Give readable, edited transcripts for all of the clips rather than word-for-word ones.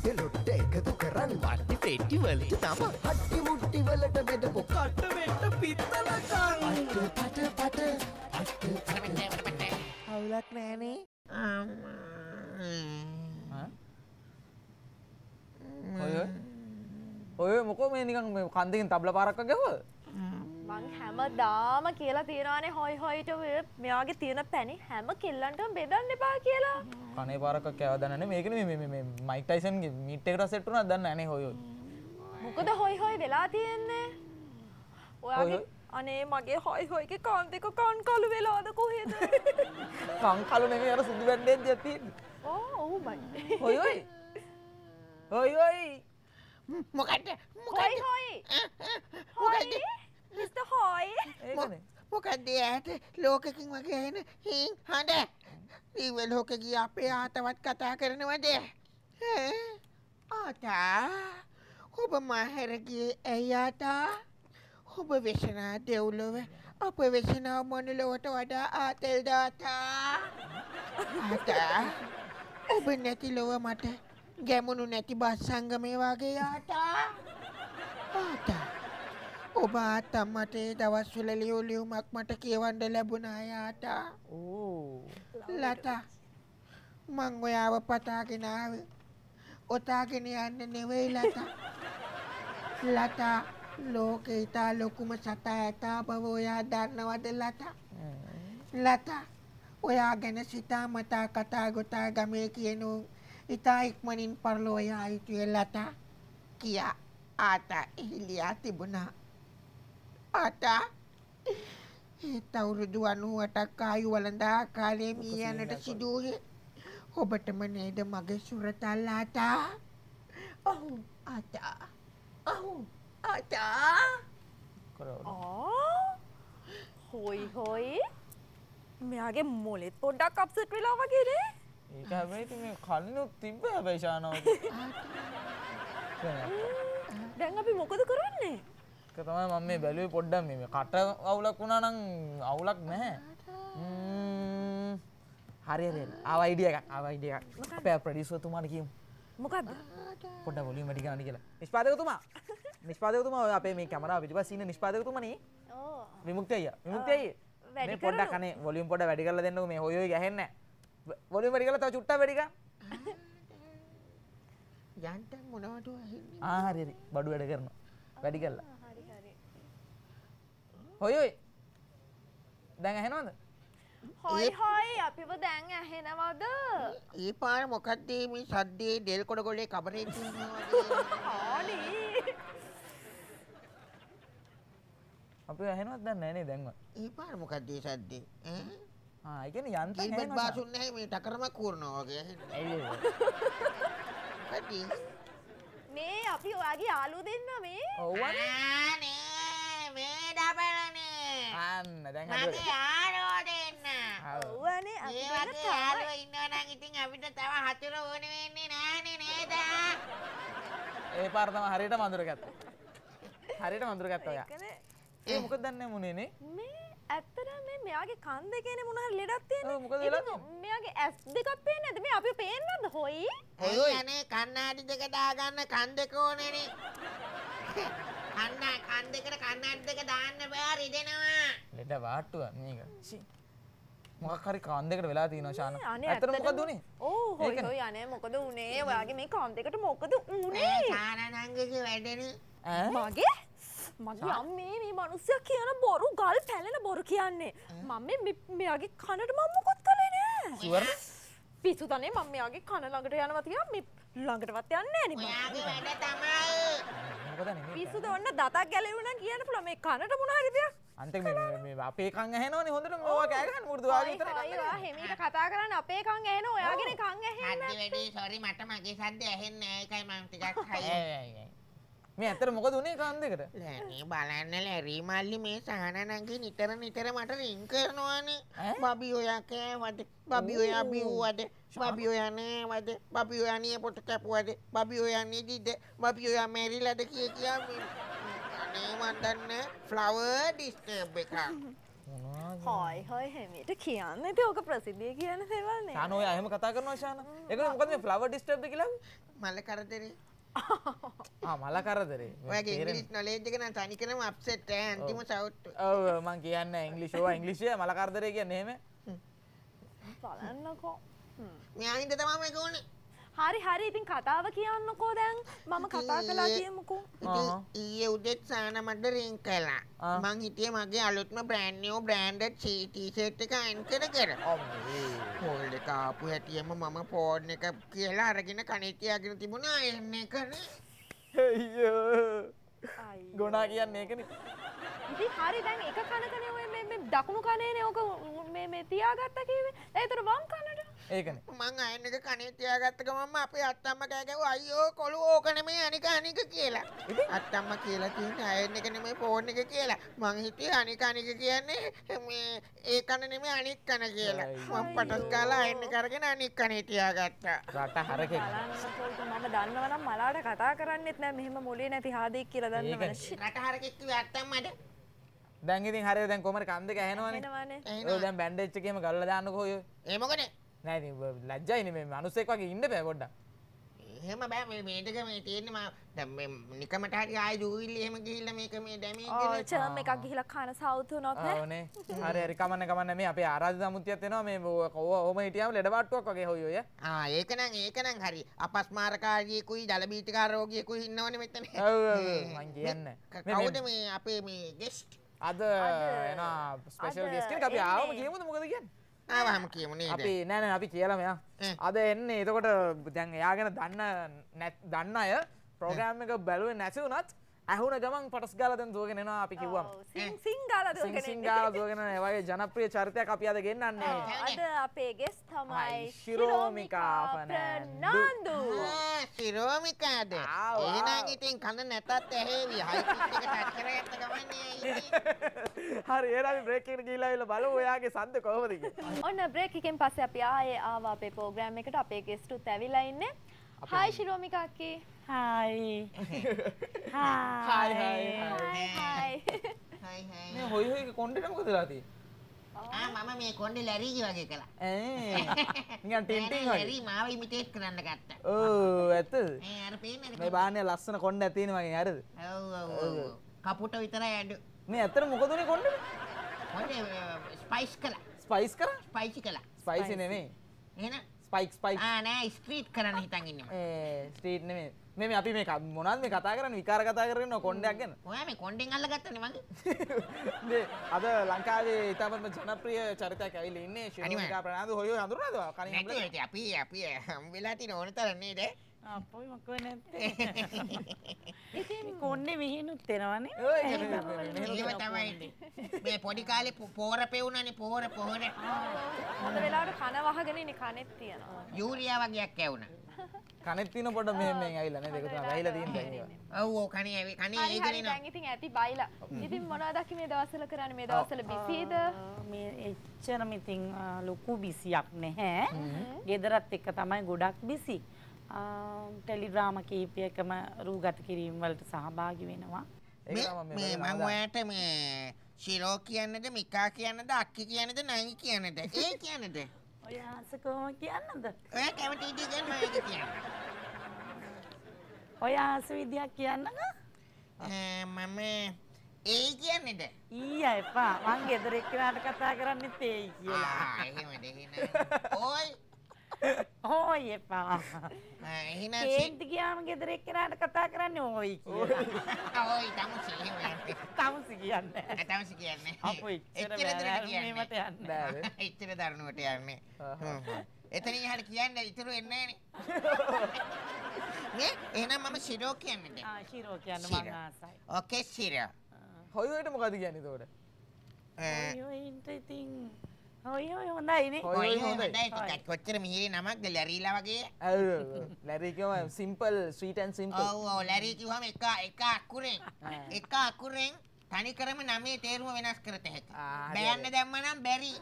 ලොට්ට ලොට්ට එකතු කරන් වට්ටි පෙට්ටි වලට තම හට්ටි මුට්ටි වලට බෙදපු කට වෙට්ට පිත්තල කන් පට පට අවුලක් නෑනේ ඔය මොකෝ මේ නිකන් මේ කන්දකින් තබලා පාරක් වගේව මං හැමදාම කියලා තියනවානේ හොයි හොයිට මෙයාගේ තියෙන පැණි හැම කෙල්ලන්ටම බෙදන්න එපා කියලා. කනේ පාරක් කෑවද නැනේ මේකනේ මේ මයික් ටයිසන්ගේ මීට් එකට සෙට් වුණාද දන්නේ නැනේ හොයි හොයි. මොකද හොයි හොයි වෙලා තියෙන්නේ? ඔයාගේ අනේ මගේ හොයි හොයිගේ කන් දෙක කන් කළු වෙලාද කොහෙද? කන් කළු නෙමෙයි අර සුදු බැන්ඩේජ් එකක් තියෙන්නේ. ඔව් මයි. හොයි හොයි. හොයි හොයි. මොකද්ද? හොයි හොයි. හොයි. මිස්ටර් හොයි. ඒකනේ. මොකද්ද යාට ලෝකකින් වගේ එන හින් හඬ? දිව්‍ය ලෝකේ ගිය අපේ ආතවත් කතා කරනවද? ආතා ඔබ මාහැර ගියේ ඇයි ආතා? ඔබ වෙසනා දෙව්ලොව අප වෙසනා මොනලොවට වඩා ආතල් දාතා. ආතා ඔබ නැති ලොව මට ගැමුණු නැති බස් සංගමේ වගේ ආතා. ආතා ඔබ ආතම්මට ඒ දවස්වල ලියුමක් මට කියවන්න ලැබුණා යාතා. ඕ ලතා මං ඔයාව පතාගෙන ආවේ ඔතාගෙන යන්න නෙවෙයි ලතා. ලතා ලෝකේ ඉතා ලොකුම සතා ඇතා බව ඔයා දන්නවද ලතා? ලතා ඔයා ගැන සිතා මතා කතා ගොතා ගමේ කියනු ඉතා ඉක්මනින් පරලෝ යා යුතුය ලතා කියා ආතා ඉහිලියා තිබුණා. ආතා ඒත් අවුරුදු 98ක් ආයු වළඳා කාලේ මිය යන්නට සිදුවේ ඔබටම නේද මගේ සුරතල් ආතා? ඔව් ආතා. ඔව් ආතා. හොයි හොයි. මෙයාගේ මොලෙත් පොඩ්ඩක් අප්සෙට් වෙලා වගේ නේ? ඒක හැබැයි ඉතින් මේ කලිනුත් තිබ්බ හැබැයි ශානාව. දැන් අපි මොකද කරන්නේ? ඒක තමයි මම මේ බැලුවේ පොඩ්ඩක් මේ කට අවුලක් වුණා නම් අවුලක් නැහැ. හරි හරි. ආව අයිඩියා එකක්. ආව අයිඩියා එකක්. අපේ ප්‍රොඩියුසර් තුමාට කියමු. මොකද්ද? පොඩ්ඩක් වොලියුම් වැඩි කරන්න කියලා. නිෂ්පාදකතුමා. නිෂ්පාදකතුමා ඔය අපේ මේ කැමරාව පිටිපස්සේ ඉන්න නිෂ්පාදකතුමානේ. ඕ. විමුක්තිය අයියා. විමුක්තිය අයියා. මේ පොඩ්ඩක් අනේ වොලියුම් පොඩ්ඩක් වැඩි කරලා දෙන්නකෝ මේ හොය හොය ගහන්නේ නැහැ. වොලියුම් වැඩි කරලා තව චුට්ටක් වැඩි කරන්න. යන්ට මොනවද ඇහෙන්නේ? හරි හරි. බඩු වැඩ කරනවා. වැඩි කරලා. හරි හරි. හොයි හොයි. දැන් ඇහෙනවද? හොයි හොයි අපිව දැන් ඇහෙනවද? ඒ පාර මොකද්ද මේ සද්දේ ඩෙල් කොට ගොල්ලේ කබරේ තියෙනවා වගේ? හානි. අපි ඇහෙනවද දැන් නැහැ නේ දැන්වත්. ඒ පාර මොකද්ද ඒ සද්දේ? ඈ? ඒ කියන්නේ යන්තම් කිල්බට් බාසුන් නැහැ මේ ටකරමක් කූරනවා වගේ ඇහෙන්නේ. ඇයි ඒක? මොකද්ද? මේ අපි ඔයාගේ යාළුවෝ දෙන්න මේ. ඔව්වනේ. නේ මේ දබරනේ. අන්න දැන් මගේ හදුවා. යාළුවෝ දෙන්න. ඔව්වනේ අපි ඒ දෙන්න වගේ යාළුවෝ ඉන්නවා නම් ඉතින් අපිට තව හතුර ඕනේ වෙන්නේ නැහනේ නේද? ඒ පාර තමයි හරියට වඳුර ගත්තා. හරියට වඳුර ගත්තා ඔයා. ඒකනේ. ඒ මොකද දන්නේ මුනේ නේ? මේ ඇත්තට මෙයාගේ කන් දෙකේනේ මොන හරි ලෙඩක් තියෙන්නේ. ඔව් මොකද වෙලා තියෙන්නේ? මෙයාගේ ඇස් දෙකක් පේන්නේ නැද්ද? මේ අපිව පේන්නේ නැද්ද හොයි? ඔය අනේ කන්නාඩි දෙක දාගන්න කන් දෙක ඕනේනේ. කන් දෙකට කන්නාඩි දෙක දාන්න බෑ රිදෙනවා. ලෙඩ වාට්ටුව මේක. මොකක් හරි කාන් දෙකට වෙලා තියෙනවා ශාන. අනේ ඇත්තට මොකද උනේ? ඔව් හොයි හොයි අනේ මොකද උනේ? ඔයාගේ මේ කන් දෙකට මොකද උනේ? සානනංගගේ වැඩනේ. ඈ? මගේ අම්මේ මේ මිනිස්සයා කියන බොරු ගල් පැලෙන බොරු කියන්නේ. මම මෙයාගේ කනට මම මොකොත් කළේ නෑ. ෂුවර්? පිස්සු තනේ මම මෙයාගේ කන ළඟට යනවා තියා මේ ළඟටවත් යන්නේ නෑනේ මම. ඔයාගේ වැඩ තමයි. මොකද නේ? පිස්සුද ඔන්න දතක් ගැලෙවුණා කියන්න පුළුවන් මේ කනට මොන හරි දෙයක්. අන්තිම මේ අපේ කන් ඇහෙනවනේ හොඳට ඕවා කෑ ගන්න මුරුදු ආගේ විතර කන්. අයියෝ හෙමීට කතා කරන්න අපේ කන් ඇහෙන ඔයාගේ කන් ඇහෙන්නේ. සද්ද වැඩි සෝරි මට මගේ සද්ද ඇහෙන්නේ නැහැ ඒකයි මම ටිකක් හයි. මේ ඇත්තට මොකද උනේ කන් දෙකට? ලෑනි බලන්න ලැරි මල්ලි මේ සහනනංගි නිතර මට රින් කරනවානේ. බබි ඔයා කෑවද? බබි ඔයා බිව්වද? බබි ඔයා නෑවද? බබි ඔයා නිය පොට කැපුවද? බබි ඔයා නිදිද? බබි ඔයා මැරිලාද කියා අනේ මන් දන්නේ ෆ්ලවර් ඩිස්ටර්බ් එකක්. මොනවද හොයි හොයි හෙමිට කියන්න ඉතින් ඕක ප්‍රසිද්ධිය කියන දේවල් නේ. ශාන ඔය එහෙම කතා කරනවා ශාන. ඒකනේ මොකද මේ ෆ්ලවර් ඩිස්ටර්බ්ද කියලා? මල කරදරේ. මල කරදරේ. ඔයගේ ඉංග්‍රීසි නොලෙජ් එක නම් තනිකරම අප්සෙට් අන්තිම සවුට්. ඔව් මං කියන්නේ ඉංග්‍රීසි ඕවා ඉංග්‍රීසිය මල කරදරේ කියන්නේ එහෙම. බලන්නකෝ. මෙයා හින්දා තමයි මේක ඕනේ. හරි හරි ඉතින් කතාව කියන්නකෝ දැන් මම කතා කළා කියමුකෝ. ඉතින් ඊයේ උදේත් සාන මට රින් කළා. මං හිටියේ මගේ අලුත්ම බ්‍රෑන්ඩ් නිව් බ්‍රෑන්ඩඩ් ටී-ෂර්ට් එක අයින් කර. හෝල්ඩ් එක ආපු හැටියෙම මම ෆෝන් එක කියලා අරගෙන කනේ තියාගෙන තිබුණා එන්නේ කරේ. අයියෝ. ගොනා කියන්නේ ඒකනේ. ඉතින් හරි දැන් එක කනකනේ ඔය මේ දකුණු කනේනේ ඕක මේ තියාගත්තා කිව්වේ. ඒතර වම් කනට. ඒකනේ. මං අයින් එක කනේ තියාගත්ත ගමන් අපේ අත්තම්ම කෑ ගැව්වා අයියෝ කොළු ඕක නෙමෙයි අනික කියලා. අත්තම්ම කියලා තියෙන්නේ අයින් එක නෙමෙයි ෆෝන් එක කියලා. මං හිතුවේ අනික කියන්නේ මේ ඒ කන නෙමෙයි අනික් කන කියලා. මං පටස් කාලා අයින් එක අරගෙන අනික් කනේ තියාගත්තා. රට හරකෙක්. මම දන්නවනම් මලාට කතා කරන්නෙත් නෑ මෙහෙම මොලේ නැති හාදෙක් කියලා දන්නවනේ. රට හරකෙක් කිව්වේ අත්තම්මද? දැන් ඉතින් හරියට දැන් කොහමද කන් දෙක ඇහෙනවනේ. ඔය දැන් බෑන්ඩේජ් එකේම ගල්ලා දාන්නකෝ ඔය. ඒ මොකද? නෑ ඉතින් ලැජ්ජයිනේ මේ මිනිස්සෙක් වගේ ඉන්න බෑ පොඩ්ඩක්. එහෙම බෑ මේ දෙක මේ තියෙන්නේ මම දැන් මේ නිකමට හරි ආයි දූවිලි එහෙම ගිහිල්ලා මේක මේ ඩැමේජ් ඔව් චර්ම් එකක් ගිහිල්ලා කන සවුත් වුණොත් නේ. ඔව්නේ. හරි හරි කමන්න මේ අපේ ආරාධිත සමුත්තියත් එනවා මේ ඔහොම හිටියාම ලෙඩ බට්ටුවක් වගේ හොයි ඔය. ඒක නම් හරි. අපස්මාරකාරියෙකුයි ජලබීතිකාර රෝගියෙකුයි ඉන්නවනේ මෙතන. ඔව් මං කියන්නේ. කවුද මේ අපේ මේ ගෙස්ට්? අද එනවා ස්පෙෂල් ගෙස්ට් කෙනෙක් අපි ආවම කියමුද මොකද කියන්නේ? ආවම කියමු නේද? අපි නෑ අපි කියලා මෙයා. අද එන්නේ එතකොට දැන් එයා ගැන දන්න අය ප්‍රෝග්‍රෑම් එක බැලුවේ නැති වුණත් ඇහුණ ගමන් පටස් ගාලා දැන් දුවගෙන එනවා අපි කිව්වම. සිං ගාලා දුවගෙන එන්නේ. සිං ගාලා දුවගෙන ඒ වගේ ජනප්‍රිය චරිතයක් අපි අද ගෙන්නන්නේ. අද අපේ ගෙස්ට් තමයි ශිරෝමිකා ප්‍රනාන්දු. ශිරෝමිකාද? එහෙනම් ඉතින් කන නැතත් ඇහෙවි. හයි පිච් එක ටච් කරගත්ත ගමන්නේ. හරි එහෙනම් අපි බ්‍රේක් එකට ගිහිල්ලා ආවිල්ලා බලමු ඔයාගේ සද්ද කොහොමද කියලා. ඔන්න බ්‍රේක් එකෙන් පස්සේ අපි ආයේ ආවා අපේ ප්‍රෝග්‍රෑම් එකට අපේ ගෙස්ට් උත් ඇවිල්ලා ඉන්නේ. හායි ශිරෝමිකා අක්කේ. හායි හායි මේ හොයි හොයි කොණ්ඩේට මොකද වෙලා තියෙන්නේ? මම මේ කොණ්ඩේ ලැරීගේ වගේ කළා. නිකන් ටින් ටින් වගේ. ලැරී මාව ඉමිටේට් කරන්න ගත්තා. ඔව් ඇත්තද? අර පේන්නේ මේ බාන්නේ ලස්සන කොණ්ඩයක් තියෙන වගේ හරිද? ඔව් කපුට විතරයි අඩු. මේ ඇත්තට මොකද උනේ කොණ්ඩේ? කොණ්ඩේ ස්පයිස් කළා. ස්පයිස් කරා? ස්පයිසි කළා. ස්පයිසි නෙමෙයි. එහෙනම් ස්පයික් නෑ ස්ට්‍රීට් කරන්න හිතන් ඉන්නවා. ස්ට්‍රීට් නෙමෙයි. මේ අපි මේ මොනවද මේ කතා කරන්නේ විකාර කතා කරගෙන ඉන්නවා කොණ්ඩයක් ගැන. ඔයා මේ කොණ්ඩෙන් අල්ලගත්තනේ මගේ. මේ අද ලංකාවේ ඊටම ජනප්‍රිය චරිතයක් ඇවිල්ලා ඉන්නේ ශිරෝමිකා ප්‍රනාන්දු හොයෝ හඳුනනවද? කලින් නැතුව අපි හම් වෙලා තියෙන ඕන තරම් නේද? අපොයි මොකෝ නැත්තේ. ඉතින් කොන්නේ මෙහෙනුත් එනවනේ. එහෙම තමයි. මේ පොඩි කාලේ පෝර පෙවුනනේ පෝර. හොඳ වෙලාවට කන වහගෙන ඉන්නේ කනෙත් තියනවා. යූරියා වගේක් ඇවුනා. කනෙත් තියෙන පොඩ මෙහෙම ඇවිල්ලා නේද? ඒක තමයි වැහිලා තියෙන්නේ. ඔව් කනේ ඒකනේ නෝ. දැන් ඉතින් ඇති බයිලා. ඉතින් මොනවද අක්කි මේ දවස්වල කරන්නේ? මේ දවස්වල බිසිද? මේ එච්චරම ඉතින් ලොකු බිසියක් නැහැ. ගෙදරත් එක්ක තමයි ගොඩක් බිසි. ටෙලිඩ්‍රාම කීපයකම රූගත කිරීම වලට සහභාගී වෙනවා. මේ මම ඔයාලට මේ ශිරෝ කියන්නද මිකා කියන්නද අක්කි කියන්නද නංගි කියන්නද ඒ කියන්නද? ඔය ආස කොහොම කියන්නද? ඔයා කැමති ඉතින් කියන්න මම ඒක කියන්න. ඔය ආස විදියක් කියන්නද? මම ඒ කියන්නේද? ඊයා එපා. මං ගෙදර එක්කනට කතා කරන්නේත් ඒයි කියලා. එහෙමද එහෙනම්. ඕයි ඕයි එපා. එහෙනම් කේන්ති ගියාම ගෙදර එක්කනට කතා කරන්නේ ඕයි කියලා. ඕයි තමුසි එහෙමයි. තමුසි කියන්නේ. තමුසි කියන්නේ. අපෝ එච්චර මේවට යන්න බෑ. එච්චර දරුණුවට යන්නේ. එතනින් හරිය කියන්නේ ඉතුරු එන්නේ නෑනේ. එහෙනම් මම ශිරෝ කියන්නේද? ශිරෝ කියන්න මං ආසයි. ඕකේ ශිරෝ. හොයි හොයිට මොකද කියන්නේ එතකොට? හොයින්ට ඉතින් හොයි හොඳයිනේ. හොයි හොඳයි. කොච්චර මිහිරි නමක්ද ලැරීලා වගේ? ඔව් ලැරී කියම සිම්පල් ස්වීට් ඇන්ඩ් සිම්පල්. ඔව් ලැරී කිව්වම එක අකුරෙන් තනි කරම නමේ තේරුම වෙනස් කරත හැකියි. බෑන්න දැම්ම නම් බැරි.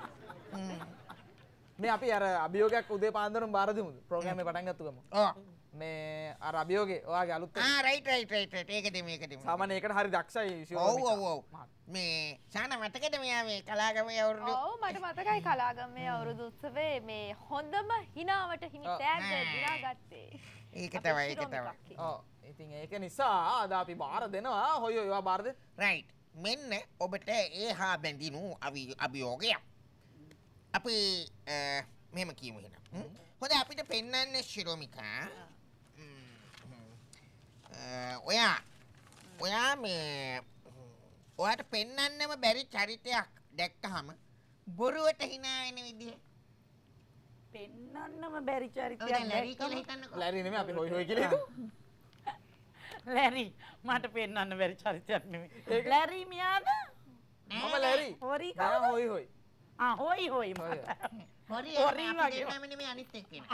මේ අපි අර අභියෝගයක් උදේ පාන්දරම බාර දෙමුද? ප්‍රෝග්‍රෑම් එක පටන් ගත්ත ගමන්. ඔව්. මේ අර අභියෝගේ ඔයාගේ අලුත් රයිට් ඒකද සාමාන්‍ය ඒකට හරි දක්ෂයි ඔව් මේ සාන මතකද මෙයා මේ කලාගමේ අවුරුදු ඔව් මට මතකයි කලාගමේ අවුරුදු උත්සවයේ මේ හොඳම හිනාවට හිමි තෑග්ග දිනාගත්තේ. ඒක තමයි. ඔව් ඉතින් ඒක නිසා අද අපි බාර දෙනවා හොය ඔයා බාර දෙන්න. රයිට් මෙන්න ඔබට ඒ හා බැඳිනු අභියෝගයක්. අපි මෙහෙම කියමු එහෙනම්. හොඳ අපිට පෙන්වන්න ශිරෝමිකා ඔයා මේ ඔයාට පෙන්වන්නම බැරි චරිතයක් දැක්කහම බොරුවට hina වෙන විදිහ පෙන්වන්නම බැරි චරිතයක් ලැරි කියලා හිතන්නකෝ. ලැරි නෙමෙයි අපි හොයි හොයි කියලා හිතමු. ලැරි මට පෙන්වන්න බැරි චරිතයක් නෙමෙයි. ලැරි මියාද? මම ලැරි. හොරි නෑ හොයි හොයි. හොයි හොයි මට. හොරි වගේ. නම නෙමෙයි අනිත් එක්කෙන.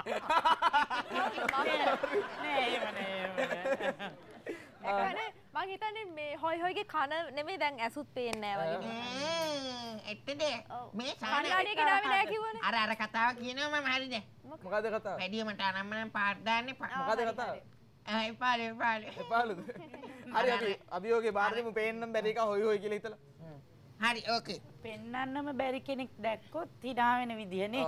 නෑ එහෙම ඒකනේ මං හිතන්නේ මේ හොයි හොයිගේ කන නෙමෙයි දැන් ඇසුත් පේන්නේ නැහැ වගේ. එත්තද මේ කණ්ණාඩිය ගෙනාවේ නැහැ කිව්වනේ. අර කතාව කියනවා මම හරිද? මොකද කතාව? වැඩියමට අනම්මනම් පාට දාන්නේ මොකද කතාව? එපාලේ. හරි අපි අභියෝගේ බාර දෙමු පේන්නම් බැරි එක හොයි හොයි කියලා හිතලා. හරි ඕකේ. පෙන්වන්නම බැරි කෙනෙක් දැක්කොත් hina වෙන විදියනේ.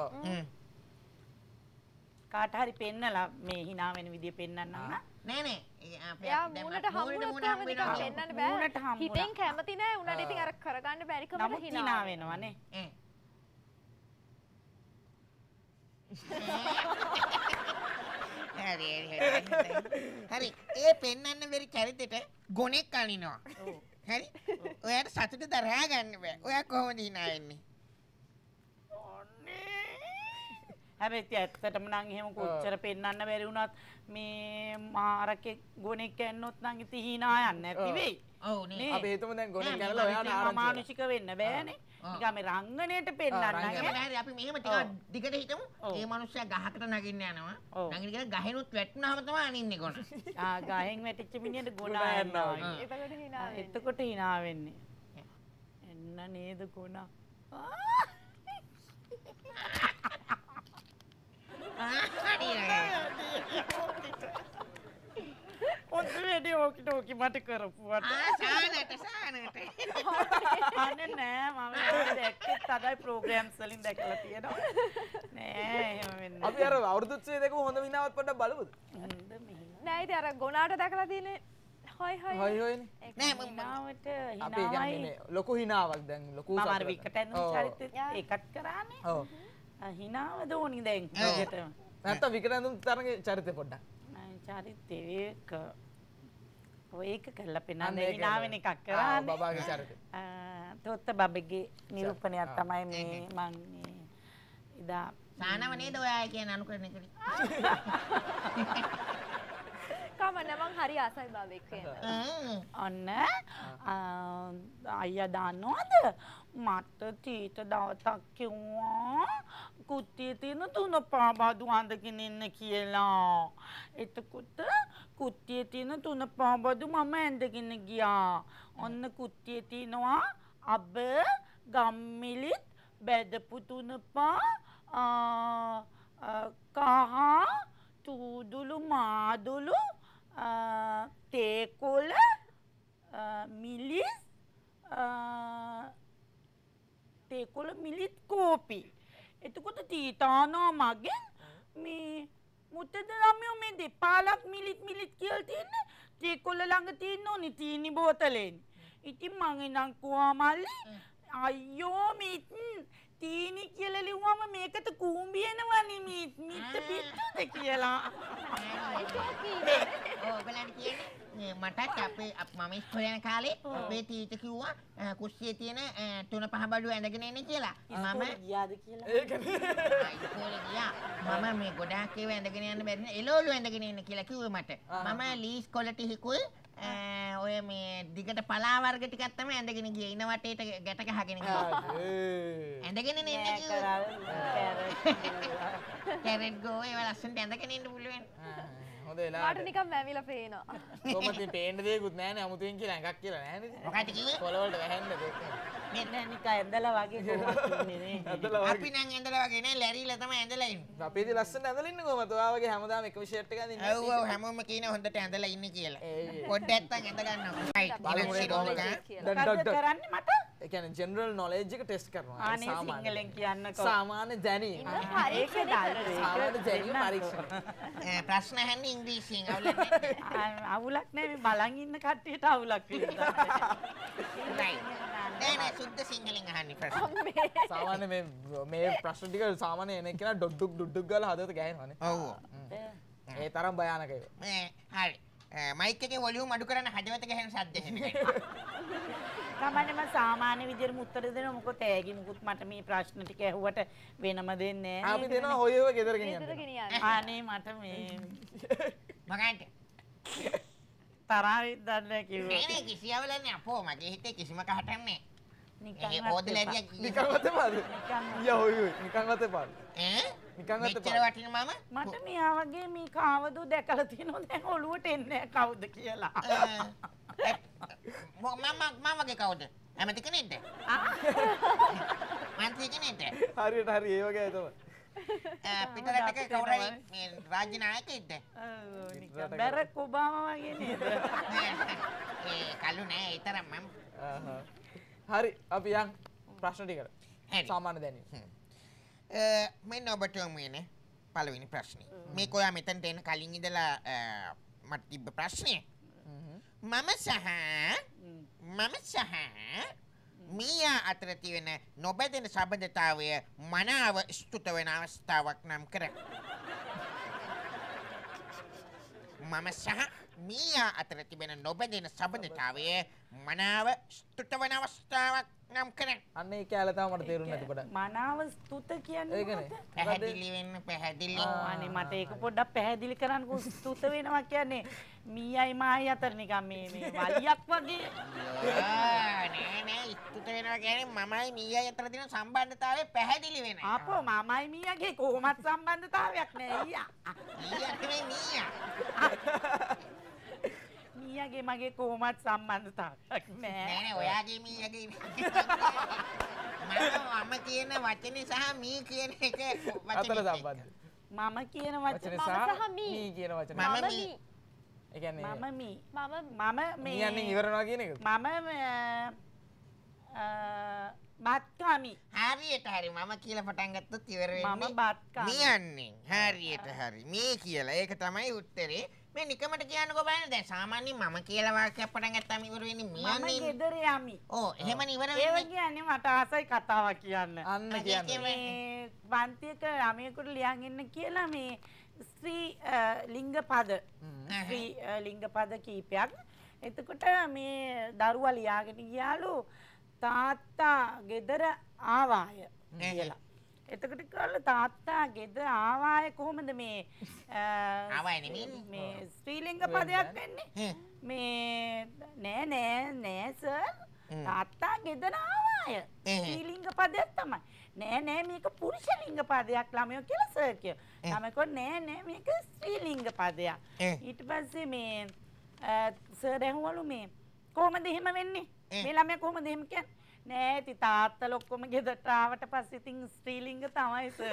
කාට හරි පෙන්නලා මේ hina වෙන විදිය පෙන්වන්නම් නෑ එයා මූණට හම්බුනොත් නිකන් පෙන්වන්න බෑ. හිතෙන් කැමති නෑ උනට ඉතින් අර කරගන්න බැරි කම hina වෙනවනේ. හරි ඒ පෙන්වන්න බැරි චරිතෙට ගොනෙක් අනිනවා. හරි ඔයාට සතුට දරා ගන්න බෑ. ඔයා කොහොමද hina වෙන්නේ? හැබැයි ඇත්තටම නම් එහෙම කොච්චර පෙන්වන්න බැරි වුණත් මේ මාරකේ ගොනෙක් කැන්නොත් නම් ඉතින් hina යන්නේ නැති වෙයි. ඔව් නේ. අපි හිතමු දැන් ගොනෙක් කැනලා ඔයාට අමානුෂික වෙන්න බෑනේ. නිකන් මේ රංගනයට පෙන්වන්න හරි අපි මෙහෙම ටිකක් දිගට හිතමු. මේ මිනිස්සයා ගහකට නගින්න යනවා. නගින්න කියලා ගහෙනුත් වැටුනහම තමයි අනින්නේ ගොන. ගහෙන් වැටිච්ච මිනිහට ගොන යනවා. එතකොට hina වෙන්නේ. එන්න නේද ගොන. ඔන්න වැඩි ඕකි ටෝකි මට කරපුවට. සානට. අනේ නෑ මම දැක්කෙත් අදයි ප්‍රෝග්‍රෑම්ස් වලින් දැකලා තියෙනවා. නෑ එහෙම වෙන්නේ. අපි අර අවුරුදු උත්සවයේ දැකපු හොඳ විනාවත් පොඩ්ඩක් බලමුද? හොඳ මෙහෙම. නෑ ඉතින් අර ගොනාට දැකලා තියෙන්නේ හොයි හොයිනේ. නෑ හිනාවට අපි කියන්නේ ලොකු හිනාවක් දැන් ලොකු මම අර විකට ඇඳුම් චරිතෙත් ඒකත් කරානේ. ඔව්. හිනාවද ඕනි දැන් විකටම. නැත්තම් විකට ඇඳුම් තරගේ චරිතේ පොඩ්ඩක්. චරිතේ ඒක ඔය එක කරලා පෙන්නන්නේ hina වෙන එකක් කරානේ. බබාගේ චරිතේ. තොත්ත බබගේ නිරූපණයක් තමයි මේ මං මේ ඉදා සානව නේද ඔයා කියන අනුකරණය කරේ? කමන්න මං හරි ආසයි බබෙක් වෙන්න. ඔන්න අයියා දන්නවද මට තීත දවසක් කිව්වා කුට්ටියේ තියෙන තුන පාබදු අඳගෙන ඉන්න කියලා. එතකොට කුට්ටියේ තියෙන තුන පාබදු මම ඇඳගෙන ගියා. ඔන්න කුට්ටියේ තියෙනවා අබ ගම්මිලිත් බැදපු තුනපා කහ තූදුළු මාදුළු තේකොළ මිලිස් තේකොළ මිලිත් කෝපි. එතකොට තීතානා මගෙන් මේ මුත්තද ළමයෝ මේ දෙපාලක් මිලිත් කියලා තියෙන්නේ තේකොළ ළඟ තියෙන ඕනි තීනි බෝතලේනේ. ඉතින් මං ඉඳන් කුවා මල්ලි අයියෝ මිත් තීනි කියලා ලිව්වම මේකට කූඹි එනවනේ මිත් පිටුද කියලා. ඔයගලන්ට කියන්නේ මටත් අපේ මම ඉස්කෝලේ යන කාලේ අපේ තීත කිව්වා කුස්සියේ තියෙන තුන පහ බඩු ඇඳගෙන එන්නේ කියලා. මම ගියාද කියලා. ඒකනේ. ඉස්කෝලේ ගියා. මම මේ ගොඩාක් ඒවා ඇඳගෙන යන්න බැරි නේ එළවලු ඇඳගෙන ඉන්න කියලා කිව්වේ මට. මම ලීස් කොලටි හිකුයි ඔය මේ දිගට පලා වර්ග ටිකක් තමයි ඇඳගෙන ගියේ. ඉන වටේට ගැට ගහගෙන ගියා. ඇඳගෙන නේ කිව්වේ. කැරට් ගෝ ඒවා ලස්සනට ඇඳගෙන ඉන්න පුළුවන්. හොඳ වෙලාවට. මට නිකන් මැවිලා පේනවා. කොහොමද මේ පේන්න දෙයක්වත් නැහැනේ අමුතුවෙන් කියලා එකක් කියලා නැහැනේ. මොකක්ද කිව්වේ? පොළවලට වැහෙන්න දෙයක්. මෙන්න නිකන් ඇඳලා වගේ කොහොමද ඉන්නේ නේ. අපි නම් ඇඳලා වගේ නෑ ලැරිලා තමයි ඇඳලා ඉන්නේ. අපි ඉතින් ලස්සන ඇඳලා ඉන්නේ කොහමද? ඔයා වගේ හැමදාම එකම ෂර්ට් එකක් අඳින්නේ. ඔව් ඔව් හැමෝම කියන හොඳට ඇඳලා ඉන්නේ කියලා. පොඩ්ඩක් නැත්තම් ඇඳ ගන්නවා. මොකද්ද කරන්නේ මට? ඒ කියන්නේ ජෙනරල් නොලෙජ් එක ටෙස්ට් කරනවා. ආනේ සිංහලෙන් කියන්නකෝ. සාමාන්‍ය දැනීම. ඒක දාන්න. සාමාන්‍ය දැනීම පරීක්ෂණ. ප්‍රශ්න අහන්නේ ඉංග්‍රීසියෙන් අවුලක් නැහැ. අවුලක් නෑ මේ බලන් ඉන්න කට්ටියට අවුලක් වෙනවා. නෑ සුද්ධ සිංහලෙන් අහන්නේ ප්‍රශ්න. සාමාන්‍ය මේ ප්‍රශ්න ටික සාමාන්‍ය එන කෙනා ඩොඩ්ඩුක් ඩොඩ්ඩුක් ගාලා හදවත ගහනවානේ. ඔව්. ඒ තරම් භයානක ඒක. හරි. මයික් එකේ වොලියුම් අඩු කරන්න හදවත ගහන සද්ද එන්නේ. තමයි මම සාමාන්‍ය විදියට උත්තර දෙනවා මොකද තෑගි මුකුත් මට මේ ප්‍රශ්න ටික ඇහුවට වෙනම දෙන්නේ නෑ. අපි දෙනවා හොය හොය ගෙදර ගෙනියන්න. අනේ මට මේ මගන්ට තරහින් දන්නේ කිව්වා. නෑ කිසි අවුලක් නෑ අපෝ මගේ හිතේ කිසිම කහටක් නෑ. නිකන් ඕදලරියක් නිකන් වතපාද? යා හොය හොය නිකන් වතපාද? නිකන් මෙච්චර වතපාද? වටින මම මට මෙයා වගේ මේ කාවදෝ දැකලා තියෙනවා දැන් ඔළුවට එන්නේ කවුද කියලා. මම වගේ කවුද? ඇමති කෙනෙක්ද? මන්ත්‍රී කෙනෙක්ද? හරියට හරි ඒ වගේ තමයි. පිටරටක කවුරු හරි මේ රාජ්‍ය නායකයෙක්ද? නිකන් බැරක් ඔබාමා වගේ නේද? කළු නෑ ඒ තරම් මම. හරි අපි යන් ප්‍රශ්න ටිකට. හරි. සාමාන්‍ය දැනීම. මෙන්න ඔබට යමුනේ පළවෙනි ප්‍රශ්නේ. මේක ඔයා මෙතනට එන කලින් ඉඳලා මට තිබ්බ ප්‍රශ්නේ. මම සහ මීයා අතර තියෙන නොබැදෙන සම්බන්ධතාවය මනාව ස්තුත වෙන අවස්ථාවක් නම් කර. මම සහ මීයා අතර තිබෙන නොබැදෙන සම්බන්ධතාවය මනාව ස්තුත වෙන අවස්ථාවක් නම් කර. අන්න ඒ කැලේ තමයි මට තේරුන්නේ නැති පොඩ. මනාව ස්තුත කියන්නේ ඒකනේ. පැහැදිලි වෙන්න පැහැදිලි. අනේ මට ඒක පොඩ්ඩක් පැහැදිලි කරන්නකෝ ස්තුත වෙනවා කියන්නේ මීයයි මායි අතර නිකන් මේ වලියක් වගේ. නෑ ස්තුත වෙනවා කියන්නේ මමයි මීයයි අතර තියෙන සම්බන්ධතාවය පැහැදිලි වෙනවා. අපෝ මමයි මීයගේ කොහොමත් සම්බන්ධතාවයක් නෑ අයියා. මීයා නෙමෙයි මීයා. මීයගේ මගේ කොහොමත් සම්බන්ධතාවයක් නෑ. නෑ ඔයාගේ මීයගේ මම කියන වචනේ සහ මී කියන එක අතර සම්බන්ධ. මම කියන වචනේ වචන සහ මී කියන වචනේ. මම මී. ඒ කියන්නේ මම මී. මම මේ කියන්නේ ඉවරනවා කියන එක. මම බත්කාමි. හරියට හරි මම කියලා පටන් ගත්තොත් ඉවර වෙන්නේ මම බත්කාමි. මියන්නේ හරියට හරි මේ කියලා ඒක තමයි උත්තරේ. මේ නිකමට කියන්නකෝ බලන්න දැන් සාමාන්‍යයෙන් මම කියලා වාක්‍යයක් පටන් ගත්තාම ඉවර වෙන්නේ මම මියන්නේ. ගෙදර යමි. ඕ එහෙමනේ ඉවර ඒ වෙන්නේ. කියන්නේ මට ආසයි කතාවක් කියන්න. අන්න කියන්නේ. මේ පන්තියක ළමයෙකුට ලියන් එන්න කියලා මේ ස්ත්‍රී ලිංග පද ස්ත්‍රී ලිංග පද කීපයක්. එතකොට මේ දරුවා ලියාගෙන ගියාලු තාත්තා ගෙදර ආවාය කියලා. එතකොට කල්ල තාත්තා ගෙදර ආවාය කොහොමද මේ ආවාය නෙමෙයි මේ ස්ත්‍රී ලිංග පදයක් වෙන්නේ? මේ නෑ සර් තාත්තා ගෙදර ආවාය. ස්ත්‍රී ලිංග පදයක් තමයි. නෑ මේක පුරුෂ ලිංග පදයක් ළමයෝ කියලා සර් කියනවා. ළමයි කො නෑ මේක ස්ත්‍රී ලිංග පදයක්. ඊට පස්සේ මේ සර් ඇහුවලු මේ කොහොමද එහෙම වෙන්නේ? මේ ළමයා කොහොමද එහෙම කියන්නේ? නෑ ඉතින් තාත්තලා ඔක්කොම ගෙදරට ආවට පස්සේ ඉතින් ස්ත්‍රී ලිංග තමයි සර්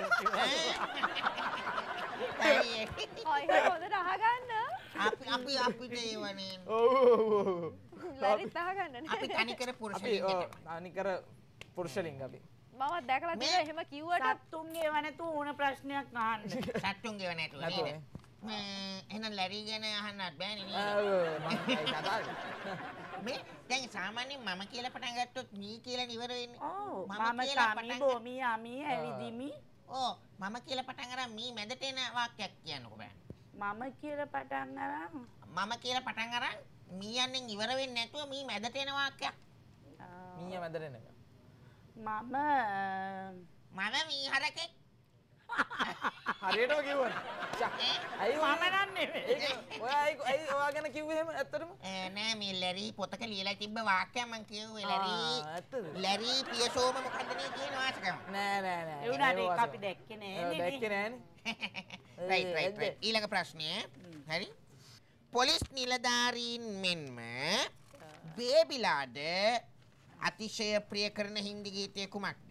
අය හොඳට අහගන්න. අපි අපිට ඒවනේ. ඔව්. ලරිත් අහගන්න නේ. අපි තනිකර පුරුෂ අපි ලිංගයට. අනිකර පුරුෂ ලිංග අපි. මම දැකලා තියෙනවා එහෙම කිව්වට සත්තුන්ගේ වනතු ඕන ප්‍රශ්නයක් අහන්න. සත්තුන්ගේ නැතුව නැතුව. නේද? එහෙනම් ලැරි ගැන අහන්නත් බෑනේ නේද? මේ දැන් සාමාන්‍යයෙන් මම කියලා පටන් ගත්තොත් මී කියලා ඉවර වෙන්නේ. ඔව් මම මම කියලා කමි පටන් බොමි යමි ඇවිදිමි. ඕ මම කියලා පටන් අරන් මී මැදට එන වාක්‍යයක් කියන්නකෝ බෑ. මම කියලා පටන් අරන් මම කියලා පටන් අරන් මීයන්ෙන් ඉවර වෙන්නේ නැතුව මී මැදට එන වාක්‍යයක්. මීයා මැදට එන එක. මම මී හරකෙක්. හරියටම කිව්වනේ. අයි මම නන්නේ. ඔයා අයි ඔයා ගැන කිව්වේ එහෙම ඇත්තටම? නෑ මේ ලැරි පොතක ලියලා තිබ්බ වාක්‍යයක් මං කිව්වේ ලැරි. ඇත්තද? ලැරි පියසෝම මොකද්ද නේ කියන වාචකම. නෑ. ඒ උනාට ඒක අපි දැක්කේ නෑනේ. දැක්කේ නෑනේ. රයිට්. ඊළඟ ප්‍රශ්නය. හරි. පොලිස් නිලධාරීන් මෙන්ම බේබිලාද අතිශය ප්‍රිය කරන හින්දි ගීතය කුමක්ද?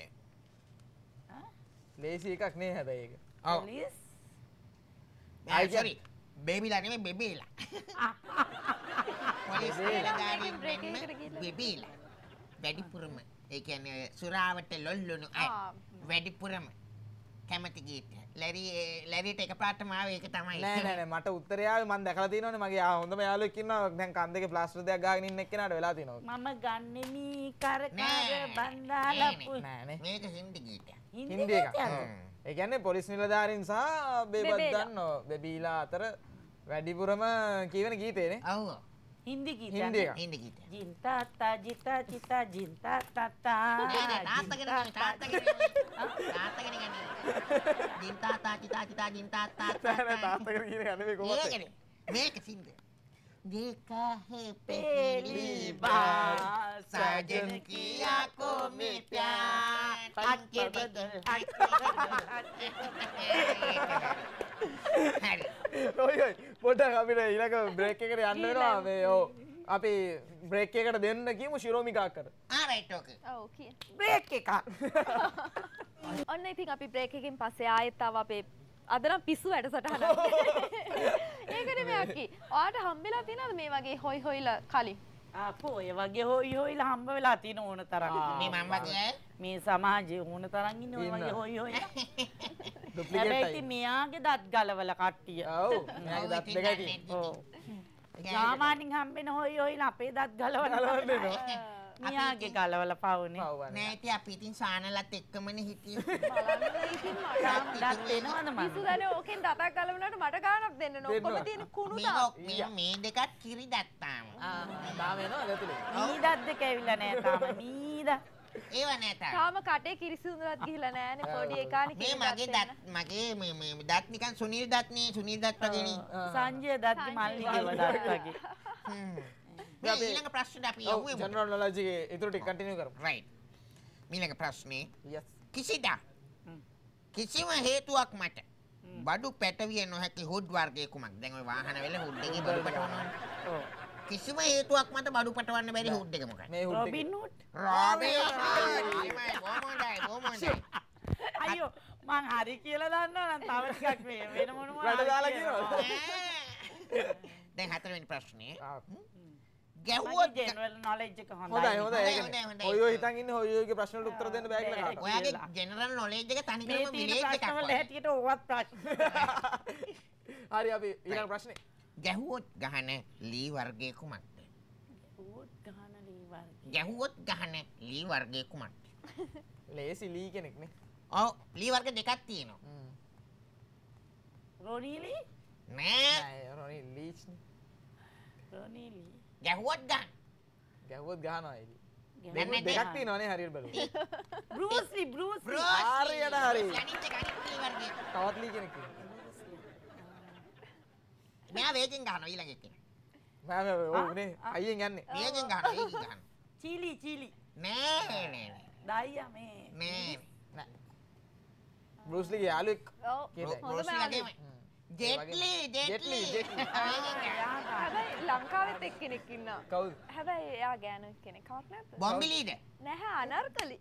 ලේසි එකක් නේ හැබැයි ඒක. ඔව්. Police sorry. බේබිලා නෙමෙයි බෙබේලා. පොලිස් නිලධාරීන් වෙන්න බෙබේලා. වැඩිපුරම ඒ කියන්නේ සුරාවට ලොල්ලුණු අය වැඩිපුරම කැමති ගීතය. ලැරිට එකපාරටම ආවේ ඒක තමයි. නෑ මට උත්තරය ආවේ මම දැකලා තියෙනවනේ මගේ හොඳම යාළුවෙක් ඉන්නවා දැන් කන් දෙකේ ප්ලාස්ටර් දෙයක් ගාගෙන ඉන්න එක්කෙනාට වෙලා තියෙනවා. මම ගන්නෙමි කරකාර බන්දාලපු නෑනේ. මේක හින්දි ගීතයක්. හින්දි එකක්. ඒ කියන්නේ පොලිස් නිලධාරීන් සහ බේබද්දන් බෙබීලා අතර වැඩිපුරම කියවෙන ගීතේනේ. ඔව්. හින්දි හින්දි ගීතයක්. එකක්. හින්දි ගීතයක්. ජින්තාතා ජිතා ජිතා ජින්තාතා නෑ තාත්තගෙන ජින්තාතා චිතා ජින්තාතා තාත්තගෙන කියන එක නෙමෙයි කොහොමද? මේක සින්ද देखा है पहली बार साजन किया को मैं प्यार आके बदल ඔය පොඩ්ඩක් අපිට ඊළඟ බ්‍රේක් එකට යන්න වෙනවා මේ ඔව් අපි බ්‍රේක් එකකට දෙන්න කියමු ශිරෝමිකා කර. Right okay. ඔව් කිය. බ්‍රේක් එකක්. ඔන්න ඉතින් අපි බ්‍රේක් එකකින් පස්සේ ආයෙත් ආව අපේ අද නම් පිස්සු වැඩසටහන. ඒකනේ මේ අක්කි. ඔයාට හම්බෙලා තියෙනවද මේ වගේ හොයි හොයිලා කලින්? ආපෝ ඔය වගේ හොයි හොයිලා හම්බ වෙලා තියෙන ඕන තරම්. මේ මම වගේ මේ සමාජයේ ඕන තරම් ඉන්න ඔය වගේ හොයි හොයිලා. ඩුප්ලිකේට් හැබැයි ඉතින් මෙයාගේ දත් ගලවල කට්ටිය. ඔව් මෙයාගේ දත් දෙකයි තියෙන්නේ. ඔව්. සාමාන්‍යයෙන් හම්බෙන හොයි හොයිලා අපේ දත් ගලවල දෙනවා. මෙයාගේ ගලවල පවුනේ. නෑ ඉතින් අපි ඉතින් සානලත් එක්කමනේ හිටියේ. බලන්න ඉතින් මට දත් එනවද මම? පිස්සු දැනේ ඕකෙන් දතක් ගලවනට මට ගානක් දෙන්න නෝ. ඔක්කොම තියෙන කුණු තා. මේ දෙකත් කිරි දත්තාම. තාම එනවා ඇතුලේ. මී දත් දෙක ඇවිල්ලා නෑ තාම. මීද. ඒව නෑ තාම. තාම කටේ කිරිසුඳුරත් ගිහිලා නෑනේ පොඩි එකානේ මේ මගේ දත් මගේ මේ දත් නිකන් සුනිල් දත් නේ සුනිල් දත් වගේනේ. සංජය දත්ගේ මල්ලිගේ දත් වගේ. මේ ඊළඟ ප්‍රශ්නට අපි යමු. ජනරල් නොලෙජ් එකේ ඊටු ටික කන්ටිනියු කරමු. රයිට්. ඊළඟ ප්‍රශ්නේ යස්. කිසිදා කිසිම හේතුවක් මත බඩු පැටවිය නොහැකි හුඩ් වර්ගයේ කුමක්? දැන් ඔය වාහන වල හුඩ් එකේ බඩු පටවනවා. ඔව්. කිසිම හේතුවක් මත බඩු පටවන්න බැරි හුඩ් එක මොකක්ද? මේ හුඩ් එක. Robin Hood. බොමොන්ඩයි. අයියෝ මං හරි කියලා දන්නවා නම් තව ටිකක් මේ වෙන මොනවා වැඩ දාලා කියනවා. දැන් හතරවෙනි ප්‍රශ්නේ. ගැහුවොත් ජෙනරල් නොලෙජ් එක හොඳයි හොඳයි හොඳයි, ඒකනේ. හොඳයි. ඔය ඔය හිතන් ඉන්නේ ඔය ඔයගේ ප්‍රශ්න වලට උත්තර දෙන්න බෑ කියලා කාටවත්. ඔයාගේ ජෙනරල් නොලෙජ් එක තනිකරම මේ විලේජ් තියෙන එකක් ප්‍රශ්න වල වගේ. හැටියට ඕවත් ප්‍රශ්න. හරි අපි ඊළඟ ප්‍රශ්නේ. ගැහුවොත් ගහන ලී වර්ගයේ කුමක්ද? ඕත් ගහන ලී වර්ගය. ගැහුවොත් ගහන ලී වර්ගයේ කුමක්ද? ලේසි ලී කෙනෙක් නේ. ඔව් ලී වර්ග දෙකක් තියෙනවා. රොනීලි නෑ නෑ රොනි ලීච් නේ. රොනීලි ගැහුවොත් ගහන. ගැහුවොත් ගහනවා එලි. දැන් දෙකක් තියෙනවානේ හරියට බලමු. බෲස්ලි බෲස්ලි හරියට හරි. අනිත් එක අනිත් ලී වර්ගයේ. තවත් ලී කෙනෙක් ඉන්නවා. මෙයා වේගෙන් ගහනවා ඊළඟ එක්කෙනා. මම ඔව් නේ අයියෙන් යන්නේ. වේගෙන් ගහනවා. චීලි චීලි නෑ නෑ දයියා මේ නෑ. නෑ. බෲස් ලීගේ යාළුවෙක් ඔව් කියතයි. හොඳම යාළුවා. ජෙට්ලි. හැබැයි ලංකාවෙත් එක්කෙනෙක් ඉන්නවා. කවුද? හැබැයි එයා ගෑනු කෙනෙක් කවක් නැද්ද? බොම්බිලීද? නැහැ අනර්කලි.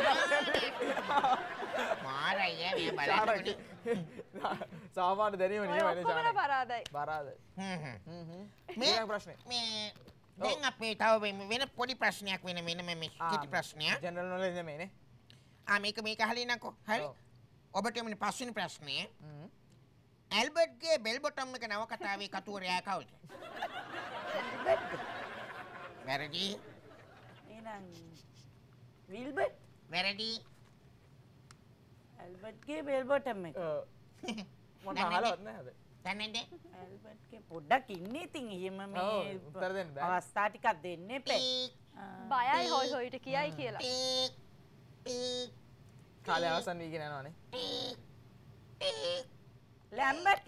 මාරයි මේ බලන්න. සාමාන්‍ය දැනීම ඔය නෙවෙයි ඔක්කොම නේ. පරාදයි. බරාද. මේ ඊළඟ ප්‍රශ්නේ. මේ දැන් අපේ තව වෙන පොඩි ප්‍රශ්නයක් වෙන මේ කිටි ප්‍රශ්නයක්. ජනරල් නොලෙජ් නෙමෙයි නේ. මේක අහලිනකෝ. හරි. ඔව්. ඔබට මෙන්න පස්වෙනි ප්‍රශ්නේ. ඇල්බර්ට්ගේ බෙල් බොටම් එක නවකතාවේ කතුවරයා කවුද? වැරදි. එහෙනම් විල්බර්ට් වැරදි. ඇල්බර්ට්ගේ බෙල් බොටම් එක මොන අහලවත් නෑ හැබැයි. දන්නේද? ඇල්බර්ට්ගේ පොඩ්ඩක් ඉන්නේ ඉතින් එහෙම ඔව්, මේ උත්තර දෙන්න බෑ. අවස්ථා ටිකක් දෙන්න එපේ. බයයි හොයි හොයිට කියයි කියලා. කාලේ අවසන් වීගෙන යනවානේ. ලැම්බර්ට්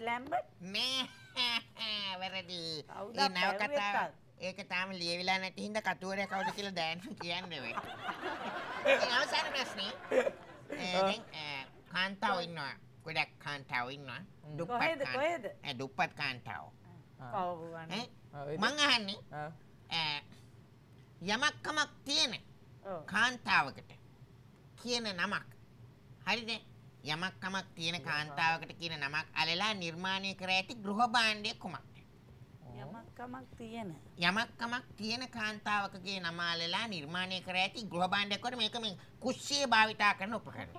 නෑ වැරදි. කවුද ඒ නවකතාව පැව්වෙත්තත්? ඒක තාම ලියවිලා නැති හින්දා කතුවරයා කවුද කියලා දැන් කියන්නේ වෙයි. ඒ අවසාන ප්‍රශ්නේ. දැන් කාන්තාව ඉන්නවා. ගොඩක් කාන්තාව ඉන්නවා. කොහෙද? දුප්පත් කාන්තාව. කවුරුවනේ? මං අහන්නේ යමක් කමක් තියෙන කාන්තාවකට කියන නමක්. හරිද? යමක් කමක් තියෙන කාන්තාවකට කියන නමක් අලලා නිර්මාණය කර ඇති ගෘහ භාණ්ඩය කුමක්ද? යමක් කමක් තියෙන. යමක් කමක් තියෙන කාන්තාවකගේ නම අලලා නිර්මාණය කර ඇති ගෘහ භාණ්ඩයක් වල මේක මේ කුස්සියේ භාවිතා කරන උපකරණයක්.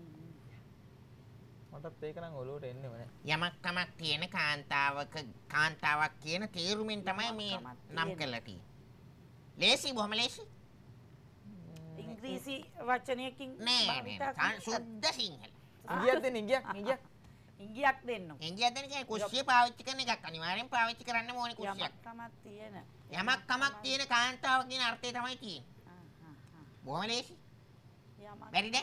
මටත් ඒක නම් ඔලුවට එන්නේ නැහැ. යමක් කමක් තියෙන කාන්තාවක් කියන තේරුමින් තමයි මේ නම් කරලා තියෙන්නේ. ලේසි බොහොම ලේසි. ඉංග්‍රීසි වචනයකින් නෑ සුද්ධ සිංහල. ඉංගියක් දෙන්න ඉංගියක්. ඉංගියක් දෙන්න. ඉංගියක් දෙන්න කියන්නේ කුස්සිය පාවිච්චි කරන එකක් අනිවාර්යෙන් පාවිච්චි කරන්න ඕනේ කුස්සියක්. යමක් කමක් තියෙන කාන්තාව කියන අර්ථය තමයි තියෙන්නේ. බොහොම ලේසි. බැරිද?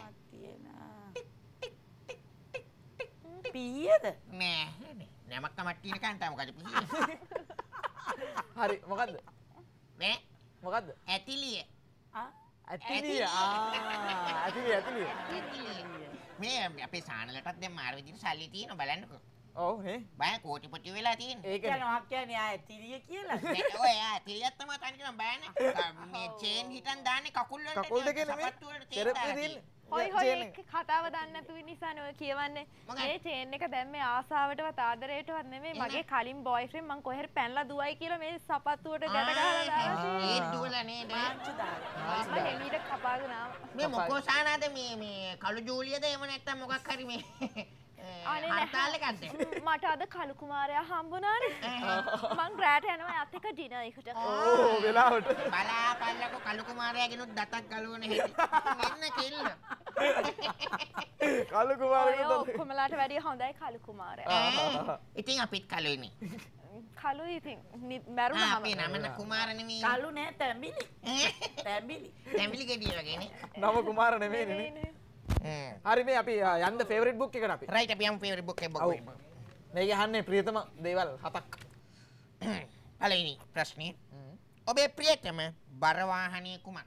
පීයද? නෑ යමක් කමක් තියෙන කාන්තාව මොකද පීය? හරි මොකද්ද? නේ මොකද්ද? ඇතිලිය. ඇතිලිය. මේ අපේ සානලටත් දැන් මාර විදිහට සල්ලි තියෙනවා බලන්නකෝ. ඔව් නේ. බය කෝටිපති වෙලා තියෙන්නේ. ඒක යනවා කියන්නේ ඇතිලිය කියලා. ඔය ඇතිලියක් තමයි තනි කරන් බයනේ. මේ චේන් හිටන් දාන්නේ කකුල් වලට. කකුල් දෙකේ නෙමෙයි. සපත්තු වලට කෙරප්පේ තියෙන්නේ. හොයි කතාව දන්නේ නැතු නිසානේ ඔය කියවන්නේ. මේ චේන් එක දැන් මේ ආසාවටවත් ආදරයටවත් නෙමෙයි මගේ කලින් බොයිෆ්‍රෙන්ඩ් මං කොහෙර පැනලා දුවයි කියලා මේ සපත්තුවට ගැට ගහලා දාලා ඒ දුවලා නේද? මම හෙමීට කපාගෙන ආවා. මේ මොකෝ සානාද මේ කළු ජූලියද එහෙම නැත්තම් මොකක් හරි මේ හර්තාල් එකක්ද? මට අද කළු කුමාරයා හම්බුණානේ. මං ග්‍රෑට යනවා යත් එක ඩිනර් එකට. ඕ වෙලාවට. බලාපල්ලකෝ කළු කුමාරයාගෙනුත් දතක් ගලවන හැටි. මෙන්න කෙල්ල. කළු කුමාරයෙකුට ඔක්කොමලාට වැඩිය හොඳයි කළු කුමාරයා. ඉතින් අපිත් කළුයිනේ. කළුයි ඉතින් මැරුණාම. අපේ නම කුමාර නෙමෙයි. කළු නෑ තැඹිලි. තැඹිලි. තැඹිලි ගෙඩිය වගේනේ. නම කුමාර නෙමෙයිනේ. හරි මේ අපි යන්න ෆේවරිට් බුක් එකට අපි. රයිට් අපි යමු ෆේවරිට් බුක් එක බලමු. මේක අහන්නේ ප්‍රියතම දේවල් 7ක්. පළවෙනි ප්‍රශ්නේ. ඔබේ ප්‍රියතම බර වාහනය කුමක්ද?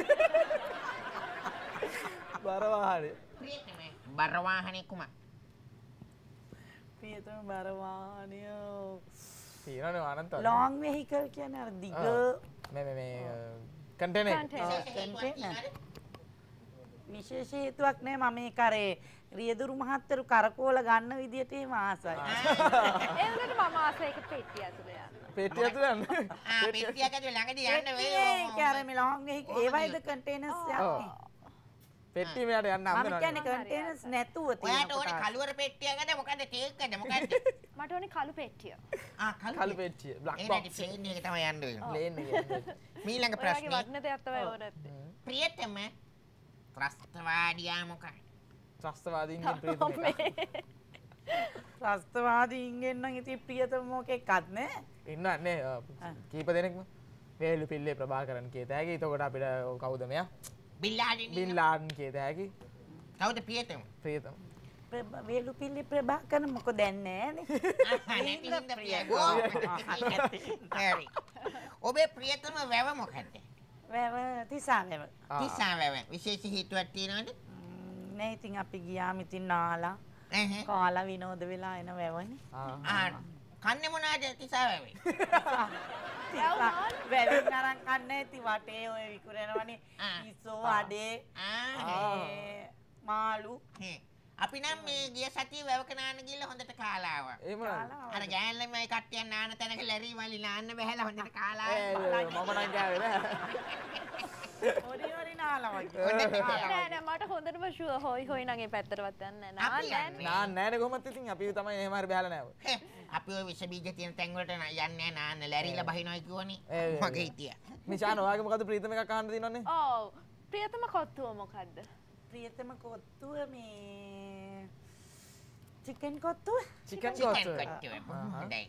බර වාහනේ. ප්‍රියතම බර වාහනය කුමක්ද? ප්‍රියතම බර වාහනය තියෙනවනේ අනන්ත. ලොං වෙහිකල් කියන්නේ අර දිග මේ කන්ටේනර්. විශේෂ හේතුවක් නෑ මම මේ කරේ රියදුරු මහත්තරු කරකෝල ගන්න විදියට එහෙම ආසයි. ඒ වුණාට මම ආසයි ඒක පෙට්ටිය ඇතුලේ යන්න. පෙට්ටිය ඇතුලේ යන්න. පෙට්ටියක් ඇතුලේ ළඟදී යන්න වෙයි. ඒක අර මේ ලොං වෙහිකල් ඒ වයිද කන්ටේනර්ස් යන්නේ. පෙට්ටිය මෙයාට යන්න හම්බ මම කියන්නේ කන්ටේනර්ස් නැතුව ඔයාට ඕනේ කළුවර පෙට්ටියකද මොකද කේක්කද මොකද්ද? මට ඕනේ කළු පෙට්ටිය. කළු පෙට්ටිය. බ්ලැක් ඒ බොක්ස්. ප්ලේන් එක තමයි යන්න වෙන්නේ. ප්ලේන් එක. ඊළඟ ඔයාගේ ප්‍රශ්නේ. වටින දෙයක් තමයි ඕනේ නැත්තේ. ප්‍රියතම ත්‍රස්තවාදියා මොකක්ද? ත්‍රස්තවාදීන්ගෙන් ප්‍රියතම. ත්‍රස්තවාදීන්ගෙන් නම් ඉතින් ප්‍රියතම මොකෙක්වත් නෑ. ඉන්නන්නේ කීප දෙනෙක්ම. වේලු පිල්ලේ ප්‍රභාකරන් කියත හැකි. එතකොට අපිට කවුද මෙයා? බින් ලාඩන්. බින් ලාඩන් කියත හැකි. කවුද ප්‍රියතම? ප්‍රියතම. වේලු පිල්ලේ ප්‍රභාකරන් මොකද දැන්නේ නෑනේ. නැති හින්දා ප්‍රියයි. හරි. ඔබේ ප්‍රියතම වැව මොකක්ද? වැව තිසාවැව. තිසාවැව. විශේෂ හේතුවක් තියෙනවද? නෑ ඉතින් අපි ගියාම ඉතින් නාලා කාලා විනෝද වෙලා එන වැවනේ. කන්නේ මොනවද තිසාවැවේ? වැවෙන් අරන් කන්නේ ඉතින් වටේ ඔය විකුරනවනේ ඉස්සෝ අඩේ මාළු. අපි නම් මේ ගිය සතියේ වැවක නාන්න ගිහලා හොඳට කාලා ආවා. එහෙම නේද? අර ගෑන් ළමයි කට්ටියන් නාන තැනක ලැරි වලි නාන්න බැහැලා හොඳට කාලා ආවා. මම නම් ගාවේ නෑ. ඔරි නාලා වගේ. නෑ නෑ මට හොඳටම ෂුවර් හොයි නම් ඒ පැත්තටවත් යන්නේ නෑ. නෑනේ කොහොමද ඉතින් අපි තමයි එහෙම හරි බහලා නෑ. අපි ඔය විස බීජ තියෙන තැන් වලට යන්නේ නාන්න ලැරිලා බහිනවා කියවනේ. මගේ හිටියා. මිෂාන ඔයාගේ මොකද ප්‍රීතම එකක් අහන්න තියෙනවනේ? ඔව්. ප්‍රියතම කොත්තුව මොකද්ද? ප්‍රියතම කොත්තුව මේ චිකන් කොත්තුව. චිකන් කොත්තුව. හොඳයි.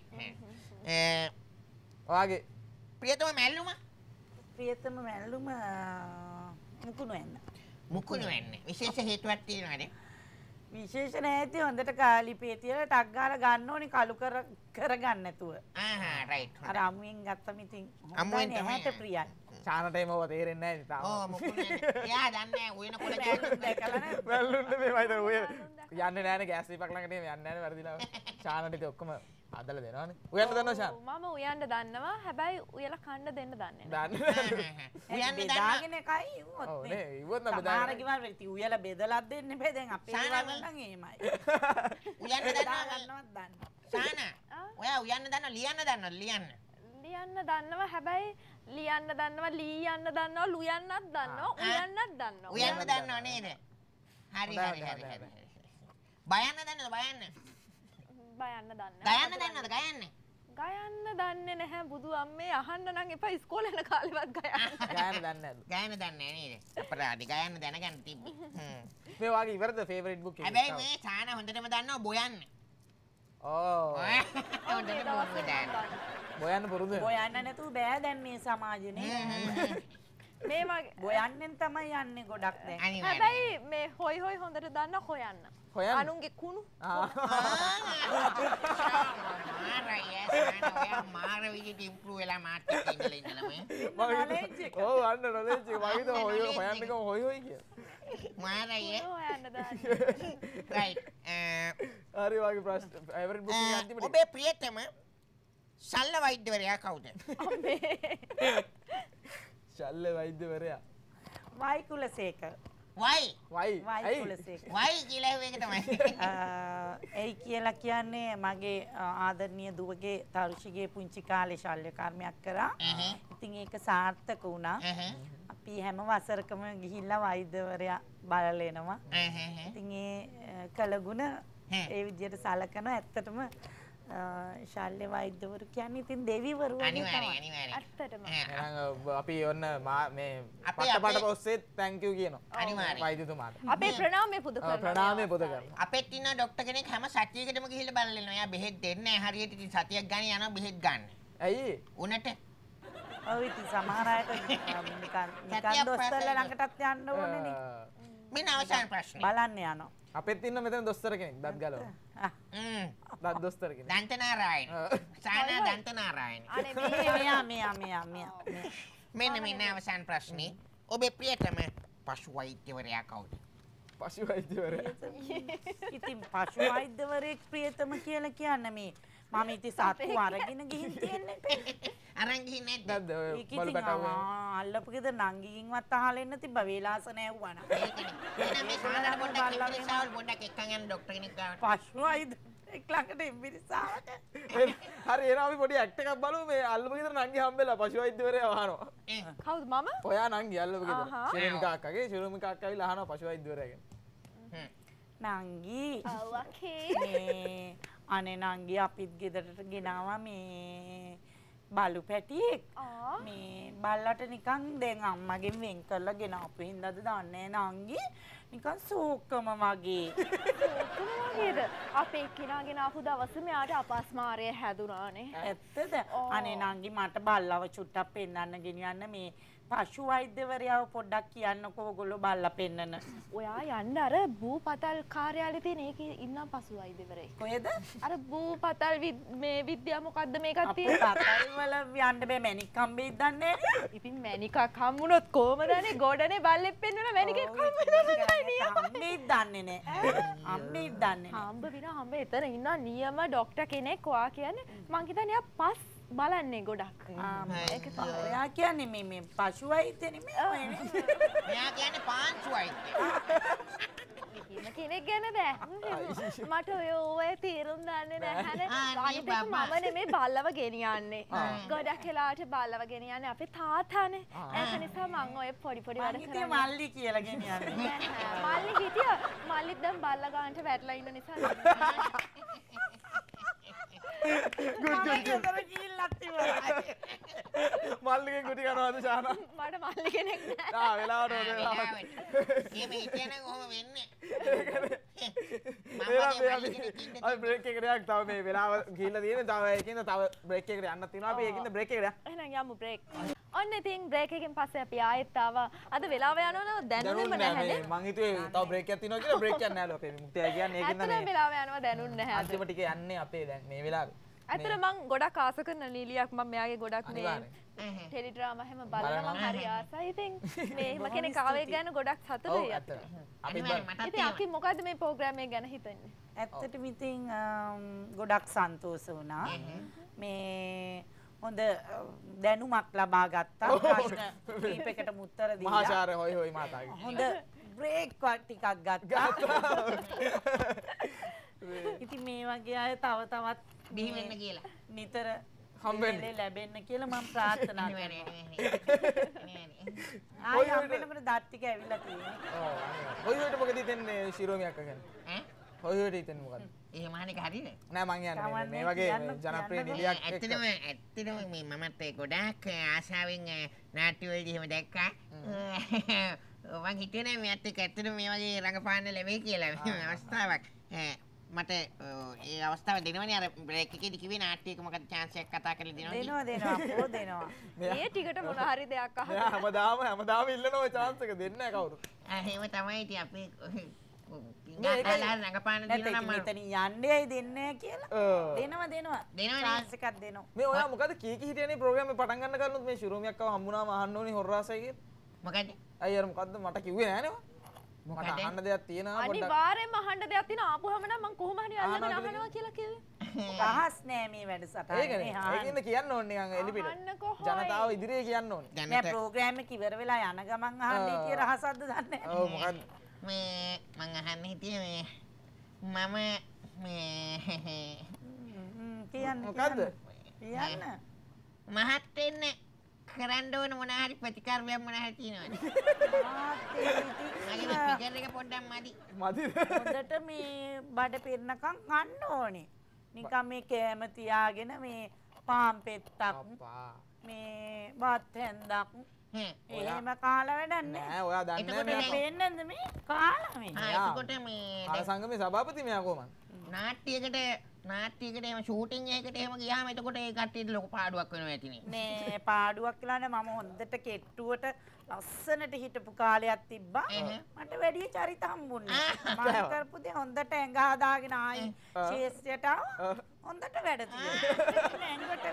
ඔයාගේ ප්‍රියතම මැල්ලුම? ප්‍රියතම මැල්ලුම මුකුණු වෙන්න. මුකුණු වෙන්න. විශේෂ හේතුවක් තියෙනවද? විශේෂ නැති හොඳට කාලිපේ තියලා ටක් ගාලා ගන්න ඕනේ කලු කරගන්න නැතුව. රයිට්. අර අමුවෙන් ගත්තම ඉතින් අමුවෙන් හොඳයි හැට ප්‍රියයි. චානට එමව තේරෙන්නේ නැහැ තාම. ඔව් මුකුණු වෙන්න. එයා දන්නේ උයන කොළ ගෑනුත් දැකලා නැහැ. වැල්ලුන්නේ මේ වයිද ඔය යන්නේ නැහැනේ ගෑස් දීපක් ළඟට යන්නේ නැහැ වැරදිලා. චානට ඉතින් ඔක්කොම අදලා දෙනවනේ. උයන්න දන්නව ෂාන්? මම උයන්න දන්නවා. හැබැයි උයලා කන්න දෙන්න දන්නේ දන්නේ උයන්න බෙදාගෙන එකයි ඉවොත් ඔව් නේ ඉවොත් නම් බෙදාගෙන බෙදාගෙන කිව්වා ඉතින් උයලා බෙදලා දෙන්න බෑ දැන් අපේ වල නම් එහෙමයි උයන්න දන්නවා ගන්නවත් දන්න සානා ඔයා උයන්න දන්නවා ලියන්න දන්නවද ලියන්න ලියන්න දන්නවා. හැබැයි ලියන්න දන්නවා, ලීයන්න දන්නවා, ලුයන්නත් දන්නවා, උයන්නත් දන්නවා. උයන්න දන්නව නේද හරි බයන්න දන්නවද බයන්න බයන්න දන්නේ. ගයන්න දන්නවද ගයන්න ගයන්න දන්නේ නැහැ බුදු අම්මේ. අහන්න නම් එපා ඉස්කෝලේ යන කාලෙවත් ගයන්න. ගෑන දන්නේ නැද්ද? ගයන්න දන්නේ නේද අපරාධි ගයන්න දැනගන්න තිබ්බේ මේ වාගේ ඉවරද ෆේවරිට් බුක් එක? හැබැයි මේ සානා හොඳටම දන්නවා බොයන්න ඕ හොඳටම දන්නවා බොයන්න පුරුදු වෙනවා. බොයන්න නැතුව බෑ දැන් මේ සමාජෙනේ මේ වගේ බොයන්නෙන් තමයි යන්නේ ගොඩක් දැන් අනිවාර්යයෙන් හැබැයි මේ හොයි හොයි හොඳට දන්න හොයන්න. හොයන්න? අනුන්ගේ කුණු. මාර විදිහට ඉම්ප්‍රූව් වෙලා මාත් එක්ක ඉඳලා ඉඳලා ඔව් අන්න නොලෙජ් එක මගේ තෝ හොය හොයන්න එක හොය හොය කියලා. මාරයි කුණු හොයන්න දන්න. රයිට් හරි වාගේ ප්‍රශ්න ෆේවරිට් බුක් එක අන්තිමට ඔබේ ප්‍රියතම ශල්‍ය වෛද්‍යවරයා කවුද ශල්‍ය වෛද්‍යවරයා වයිකුලසේකර වයි වයි වයිකුලසේකර වයි කියලා එක තමයි ඒ කියලා කියන්නේ මගේ ආදරණීය දුවගේ තරුෂිගේ පුංචි කාලේ ශල්‍ය කර්මයක් කරා. ඉතින් ඒක සාර්ථක වුණා. අපි හැම වසරකම ගිහිල්ලා වෛද්‍යවරයා බලලා එනවා. ඉතින් ඒ කළගුණ ඒ විදිහට සලකන ඇත්තටම ශල්‍ය වෛද්‍යවරු කියන්නේ ඉතින් දෙවිවරු වගේ අනිවාර්යෙන් තමයි. අනිවාර්යෙන් ඇත්තටම. එහෙනම් අපි ඔන්න මේ අපේ- පටපට ඔස්සේ thank you කියනවා. අනිවාර්යෙන්. වෛද්‍යතුමාට. අපේ ප්‍රණාමය පුද කරනවා. ප්‍රණාමය පුද කරනවා. අපෙත් ඉන්න ડોක්ටර් කෙනෙක් හැම සතියකටම ගිහිල්ලා බලලා එනවා. එයා බෙහෙත් දෙන්නේ නැහැ හරියට. ඉතින් සතියක් ගානේ යනවා බෙහෙත් ගන්න. ඇයි? උනට ඔව් ඉතින් සමහර අයට නිකන් දොස්තරලා ළඟටත් යන්න ඕනේ නේ. මෙන්න අවසාන ප්‍රශ්නේ. බලන්න යනවා. අපෙත් ඉන්න මෙතන දොස්තර කෙනෙක් දත් ගලවන. දත් දොස්තර කෙනෙක්. දන්තනාරායන. සානා දන්තනාරායන. අනේ මෙයා. මෙන්න අවසාන ප්‍රශ්නේ. ඔබේ ප්‍රියතම පශු වෛද්‍යවරයා කවුද? පශු වෛද්‍යවරයා. ඉතින් පශු වෛද්‍යවරයෙක් ප්‍රියතම කියලා කියන්නේ මේ මම ඉතින් සත්තු අරගෙන ගිහින් තියන්නේ. අරන් ගිහින් නැද්ද? නැද්ද ඔය ඒක බල් ඉතින් බටව. අල්ලපු ගෙදර නංගිකින්වත් අහලා එන්න තිබ්බ වේලාස නැව්වා නම්. එහෙනම් මේ සානා පොඩ්ඩක් ඉස්සාවල් පොඩ්ඩක් එක්කන් යන ડોක්ටර් කෙනෙක් ගාවට. පශු වෛද්‍යවරයෙක් ළඟට ඉම්බිරිසාවට. හරි එහෙනම් අපි පොඩි ඇක්ට් එකක් බලමු මේ අල්ලපු ගෙදර නංගි හම්බෙලා පශු වෛද්‍යවරයා අහනවා. කවුද මම? ඔයා නංගි අල්ලපු ගෙදර. ආහා. ශිරමිකා අක්කගේ ශිරමිකා අක්කා ඇවිල්ලා අහනවා පශු වෛද්‍යවරයාගෙන්. නංගි ඔකේ. මේ අනේ නංගි අපිත් ගෙදරට ගෙනාවා මේ බලු පැටියෙක්. මේ බල්ලට නිකන් දැන් අම්මගෙන් වෙන් කරලා ගෙනාපු හින්දාද දන්නේ නංගි නිකන් සෝකම වගේ. කොහොමද? අපේ කෙනාගෙන ආපු දවසේ මෙයාට අපස්මාරය හැදුනානේ. ඇත්තද? අනේ නංගි මට බල්ලව චුට්ටක් පෙන්වන්න ගෙනියන්න මේ පශු වෛද්‍යවරයාව පොඩ්ඩක් කියන්නකෝ ඔයගොල්ලෝ බල්ලා පෙන්නන. ඔයා යන්න අර බූපතල් කාර්යාලයේ තියෙන ඒකේ ඉන්න පසු වෛද්‍යවරයෙක්. කොහෙද? අර බූපතල් මේ විද්‍යාව මොකද්ද මේකක් අපේ තියෙන්නේ? පතල් වල යන්න බෑ මැණික් කම්බෙක් දන්නේ නැහැ. ඉතින් මැනිකක් හම්බුනොත් කොහමදනේ ගොඩනේ බල්ලෙක් පෙන්වන මැනිකෙක් හම්බෙන්නද නියම. අම්මෙක් දන්නේ නැහැ. අම්මෙක් දන්නේ නැහැ. හම්බ විනා හම්බ එතන ඉන්න නියම ડોක්ටර් කෙනෙක් ඔයා කියන්නේ මං හිතන්නේ එයා පස් බලන්නේ ගොඩක්. ඒක තමයි. ඔයා කියන්නේ මේ පශු වෛද්‍ය නෙමෙයි. මෙයා කියන්නේ පාංචු වෛද්‍ය. එහෙම කෙනෙක් ගැන බෑ. මට ඔය තීරුම් දන්නේ නැහැනේ. අනිත් එක මම නෙමෙයි බල්ලව ගෙනියන්නේ. ගොඩක් වෙලාවට බල්ලව ගෙනියන්නේ අපේ තාතානේ. ඒක නිසා මං ඔය පොඩි වැඩ ඉතින් මල්ලි කියලා ගෙනියන්නේ. මල්ලි හිටියා. මල්ලිත් දැන් බල්ලා ගන්නට වැටලා ඉන්න නිසා මල්ලිගෙන් ගුටි කනවාද ශානා? මට මල්ලි කෙනෙක් නෑ. වෙලාවට වෙලාවට. එහෙම හිටියනම් කොහොම වෙන්නේ? අපි බ්‍රේක් එකකට යන්න තව මේ වෙලාව ගිහිල්ලා තියෙන තව ඒකින්ද තව බ්‍රේක් එකකට යන්න තියෙනවා අපි ඒකින්ද බ්‍රේක් එකට යන්න. එහෙනම් යමු බ්‍රේක්. ඔන්න ඉතින් බ්‍රේක් එකෙන් පස්සේ අපි ආයෙත් ආවා. අද වෙලාව යනවා දැනුනේම නැහැනේ. මං හිතුවේ තව බ්‍රේක් එකක් තියෙනවා කියලා බ්‍රේක් එකක් නෑලු අපේ මුක්තිය කියන්නේ ඒකින්ද ඇත්තටම වෙලාව යනවා දැනුන්නේ නැහැ අද. අන්තිම ටික යන්නේ අපේ දැන් මේ වෙලාවේ. ඇත්තට මං ගොඩක් ආස කරන නීලියක් මම මෙයාගේ ගොඩක් මේ අනිවාර්යෙන්. ටෙලි ඩ්‍රාමා හැම බලනවා මං හරි ආසයි. ඉතින් මේ එහෙම කෙනෙක් ආවේ ගැන ගොඩක් සතුටුයි. ඇත්ත. අපි ඉතින් අපි මොකද්ද මේ ප්‍රෝග්‍රෑම් එක ගැන හිතන්නේ? ඇත්තටම ඉතින් ගොඩක් සන්තෝෂ වුණා. මේ හොඳ දැනුමක් ලබා ගත්තා. ප්‍රශ්න කීපයකට උත්තර දීලා. මහාචාර්ය හොයි හොයි මාතාගේ. හොඳ බ්‍රේක් ටිකක් ගත්තා. ඉතින් මේ වගේ අය තව තවත් බිහි වෙන්න කියලා. නිතර හම්බෙන්න ලැබෙන්න කියලා මම ප්‍රාර්ථනා කරනවා. ආයි හම්බෙන්නකොට දත් ටික ඇවිල්ලා තියෙන්නේ. ඔව් හොයි හොයිට මොකද හිතන්නේ ශිරෝමි අක්කා කියන්නේ? හොයි හොයිට හිතන්නේ මොකද්ද? එහෙම අහන්නේ හරිද? නෑ මං කියන්නේ මේ වගේ ජනප්‍රිය නිලියක් එක්ක. ඇත්තටම මේ මමත් ගොඩාක් ආසාවෙන් නාට්‍ය වලදී එහෙම දැක්කා. මං හිතුවේ මේත් එක්ක ඇත්තටම මේ වගේ රඟපාන්න ලැබෙයි කියලා අවස්ථාවක්. මට ඒ අවස්ථාව දෙනවනේ අර බ්‍රේක් එකේදී කිව්වේ නාට්‍යයක මොකද chance එකක් කතා කරලා දෙනවා. දෙනවා අපෝ දෙනවා. මේ ටිකට මොන හරි දෙයක් අහන්න. මෙයා හැමදාම ඉල්ලන ඔය chance එක දෙන්නේ නැහැ කවුරු. එහෙම තමයි ඉතින් අපි රඟපාන දෙනවා නම් මෙතන යන්නේ දෙන්නේ කියලා. දෙනවා. chance එකක් දෙනවා. මේ ඔයා මොකද කී කී හිටියනේ ප්‍රෝග්‍රෑම් එක පටන් ගන්න කරනොත් මේ ශිරෝමි අක්කව හම්බුනාම අහන්න ඕනේ හොරාසයි කියලා. මොකද? අයියර මොකද්ද මට කිව්වේ නෑනේ ඔයා. මොකද අහන්න දෙයක් තියෙනවා පොඩ්ඩක්. අනිවාර්යෙන්ම අහන්න දෙයක් තියෙනවා ආපුවම නම් මං කොහොම හරි අල්ලගෙන අහනවා කියලා කිව්වේ. රහස් නෑ මේ වැඩසටහනේ. ඒකනේ. ඒකින්ද කියන්න ඕනේ නිකන් එලිපිට. අහන්න කොහොමයි. ජනතාව ඉදිරියේ කියන්න ඕනේ. නෑ ප්‍රෝග්‍රෑම් එක ඉවර වෙලා යන ගමන් අහන්නේ කිය රහසක්ද දන්නේ නෑ. ඔව් මොකද්ද? මේ මං අහන්න හිටියේ මම මේ කියන්න මොකද්ද? කියන්න. මහත් වෙන්න කරන්න ඕන මොන හරි ප්‍රතිකර්මයක් මොන හරි තියෙනවද? මගේ ෆිගර් එක පොඩ්ඩක් මදි. මදිද? හොඳට මේ බඩ පිරනකම් කන්න ඕනේ. නිකන් මේ කෑම තියාගෙන මේ පාන් පෙත්තක් අප්පා. මේ බත් හැන්දක් එහෙම කාලා වැඩක් නෑ. නෑ ඔයා දන්නේ එතකොට නෑ වෙන්නද මේ කාලා මේ. එතකොට මේ ආ සංගමේ සභාපති මෙයා කොහමද? නාට්‍යයකට එහෙම ෂූටින් එකකට එහෙම ගියාම එතකොට ඒ කට්ටියට ලොකු පාඩුවක් වෙනවා ඇතිනේ. නේ පාඩුවක් කියලා නේ මම හොඳට කෙට්ටුවට ලස්සනට හිටපු කාලයක් තිබ්බා. මට වැඩි චරිත හම්බුන්නේ. මම කරපු දේ හොඳට ඇඟ හදාගෙන ආයි ශේෂ්ඨයට ආවා. හොඳට වැඩ තියෙනවා.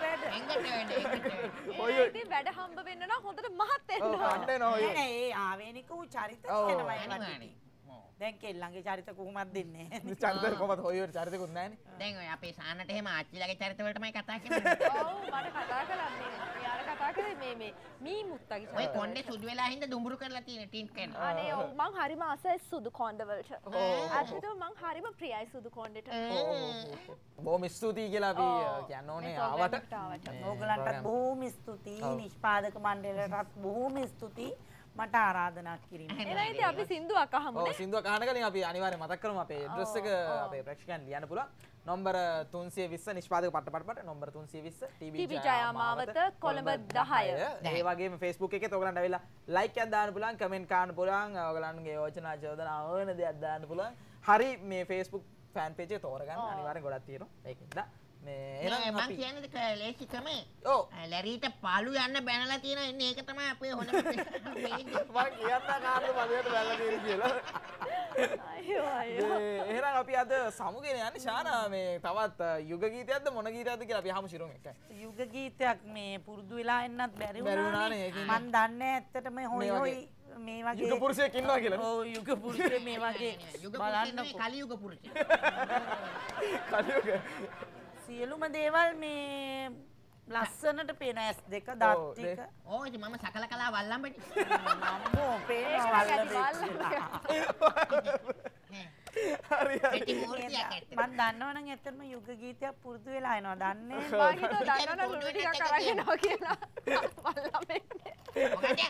ඇඟට වැඩ. ඉතින් වැඩ හම්බ වෙන්න නම් හොඳට මහත් වෙන්න ඕන. කණ්ඩේ නෝ ඔය. නෑ ඒ ආවේනික වූ චරිත තියෙනවා. දැන් කෙල්ලන්ගේ චරිත කොහොමද දෙන්නේ? චරිත කොහමද හොය ඔය චරිතකුත් නැහනේ. දැන් ඔය අපේ සානට එහෙම ආච්චිලාගේ චරිත වලටමයි කතා කරන්නේ. ඔව් මට කතා කළා මෙයාලා කතා කරේ මේ මී මුත්තගේ ඔය කොණ්ඩේ සුදු වෙලා හින්දා දුඹුරු කරලා තියෙන ටින්ට් කරන. අනේ ඔව් මං හරිම ආසයි සුදු කොණ්ඩ වලට. ඇත්තටම මං හරිම ප්‍රියයි සුදු කොණ්ඩේට. බොහොම ස්තුතියි කියලා අපි කියන්න ඕනේ ආවට. ඕගලන්ටත් බොහොම ස්තුතියි. නිෂ්පාදක මණ්ඩලයටත් බොහොම ස්තුතියි. මට ආරාධනා කිරීම. එහෙනම් ඉතින් අපි සින්දුවක් අහමු නේ. ඔව් සින්දුවක් අහන්න කලින් අපි අනිවාර්යෙන් මතක් කරමු අපේ ඇඩ්‍රස් එක අපේ ප්‍රේක්ෂකයන් ලියන්න පුළුවන්. නම්බර 320 නිෂ්පාදක පට්ට නම්බර 320 TB ජයමාවත කොළඹ 10. ඒ වගේම Facebook එකේ ඔයගලන්ට ඇවිල්ලා ලයික් එකක් දාන්න පුළුවන්, කමෙන්ට් කරන්න පුළුවන්, ඔයගලන්ගේ යෝජනා චෝදනා ඕන දෙයක් දාන්න පුළුවන්. හරි මේ Facebook ෆෑන් පේජ් එක තෝරගන්න අනිවාර්යෙන් ගොඩක් තියෙනවා. ඒකෙන්ද මේ එහෙනම් මම කියන්නේ ලේසි ක්‍රමේ. ඔව් ලැරීට පාළු යන්න බැනලා තියෙනවා. ඉන්නේ ඒක තමයි අපේ හොඳම මම කියන්න කාර්ද මදියට බැලලා තියෙන කියලා. අයියෝ එහෙනම් අපි අද සමුගෙන යන්නේ ශානා මේ තවත් යුග ගීතයක්ද මොන ගීතයක්ද කියලා අපි අහමු ශිරුන් එක්ක. යුග ගීතයක් මේ පුරුදු වෙලා එන්නත් බැරි වුණානේ. වුණානේ. මම දන්නේ ඇත්තටම හොයි හොයි මේ වගේ යුග පුරුෂයෙක් ඉන්නවා කියලා. ඔව් යුග පුරුෂයෙක් මේ වගේ යුග පුරුෂයෙක් කලියුග පුරුෂයෙක්. කලියුග සියලුම දේවල් මේ ලස්සනට පේන ඇස් දෙක දත් ටික. ඕ ඉතින් මම සකල කලා වල්ලම්බටි. මම්මෝ පේනවා හරි ඇටි මූර්තියක් ඇත්ත. මම දන්නවනම් ඇත්තටම යුග ගීතයක් පුරුදු වෙලා එනවා. දන්නේ මම හිතුවා දන්නවනම් ලුණු ටිකක් අරන් එනවා කියලා. වල්ලමෙන්නේ. මොකද?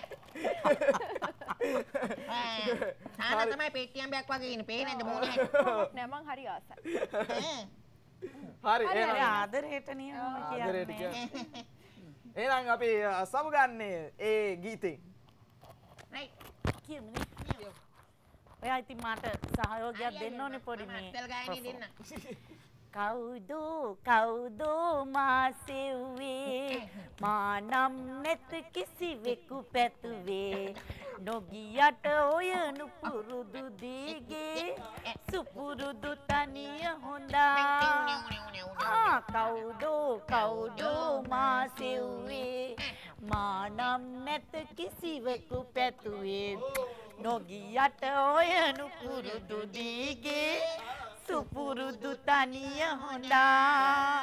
සාන තමයි පෙට්ටියම්බයක් වගේ ඉන්නේ. පේන්නේ නැද්ද මූණ? නෑ මං හරි ආසයි. හරි එහෙනම් ආදරයට නියම කියන්නේ. එහෙනම් අපි සමුගන්නේ ඒ ගීතේ. රයිට්. කියමුනේ. ඔයා ඉතින් මට සහයෝගයක් දෙන්න ඕනේ පොඩි මේ. මත්තල් ගායනේ දෙන්න. කවුදෝ මා සෙව්වේ මා නම් නැත කිසිවෙකු පැතුවේ නොගියට ඔය නුපුරුදු දිගේ සුපුරුදු තනිය හොඳා කවුදෝ මා සෙව්වේ මා නම් නැත කිසිවෙකු පැතුවේ නොගියට ඔය නුපුරුදු දිගේ සුපුරුදු තනිය හොඳා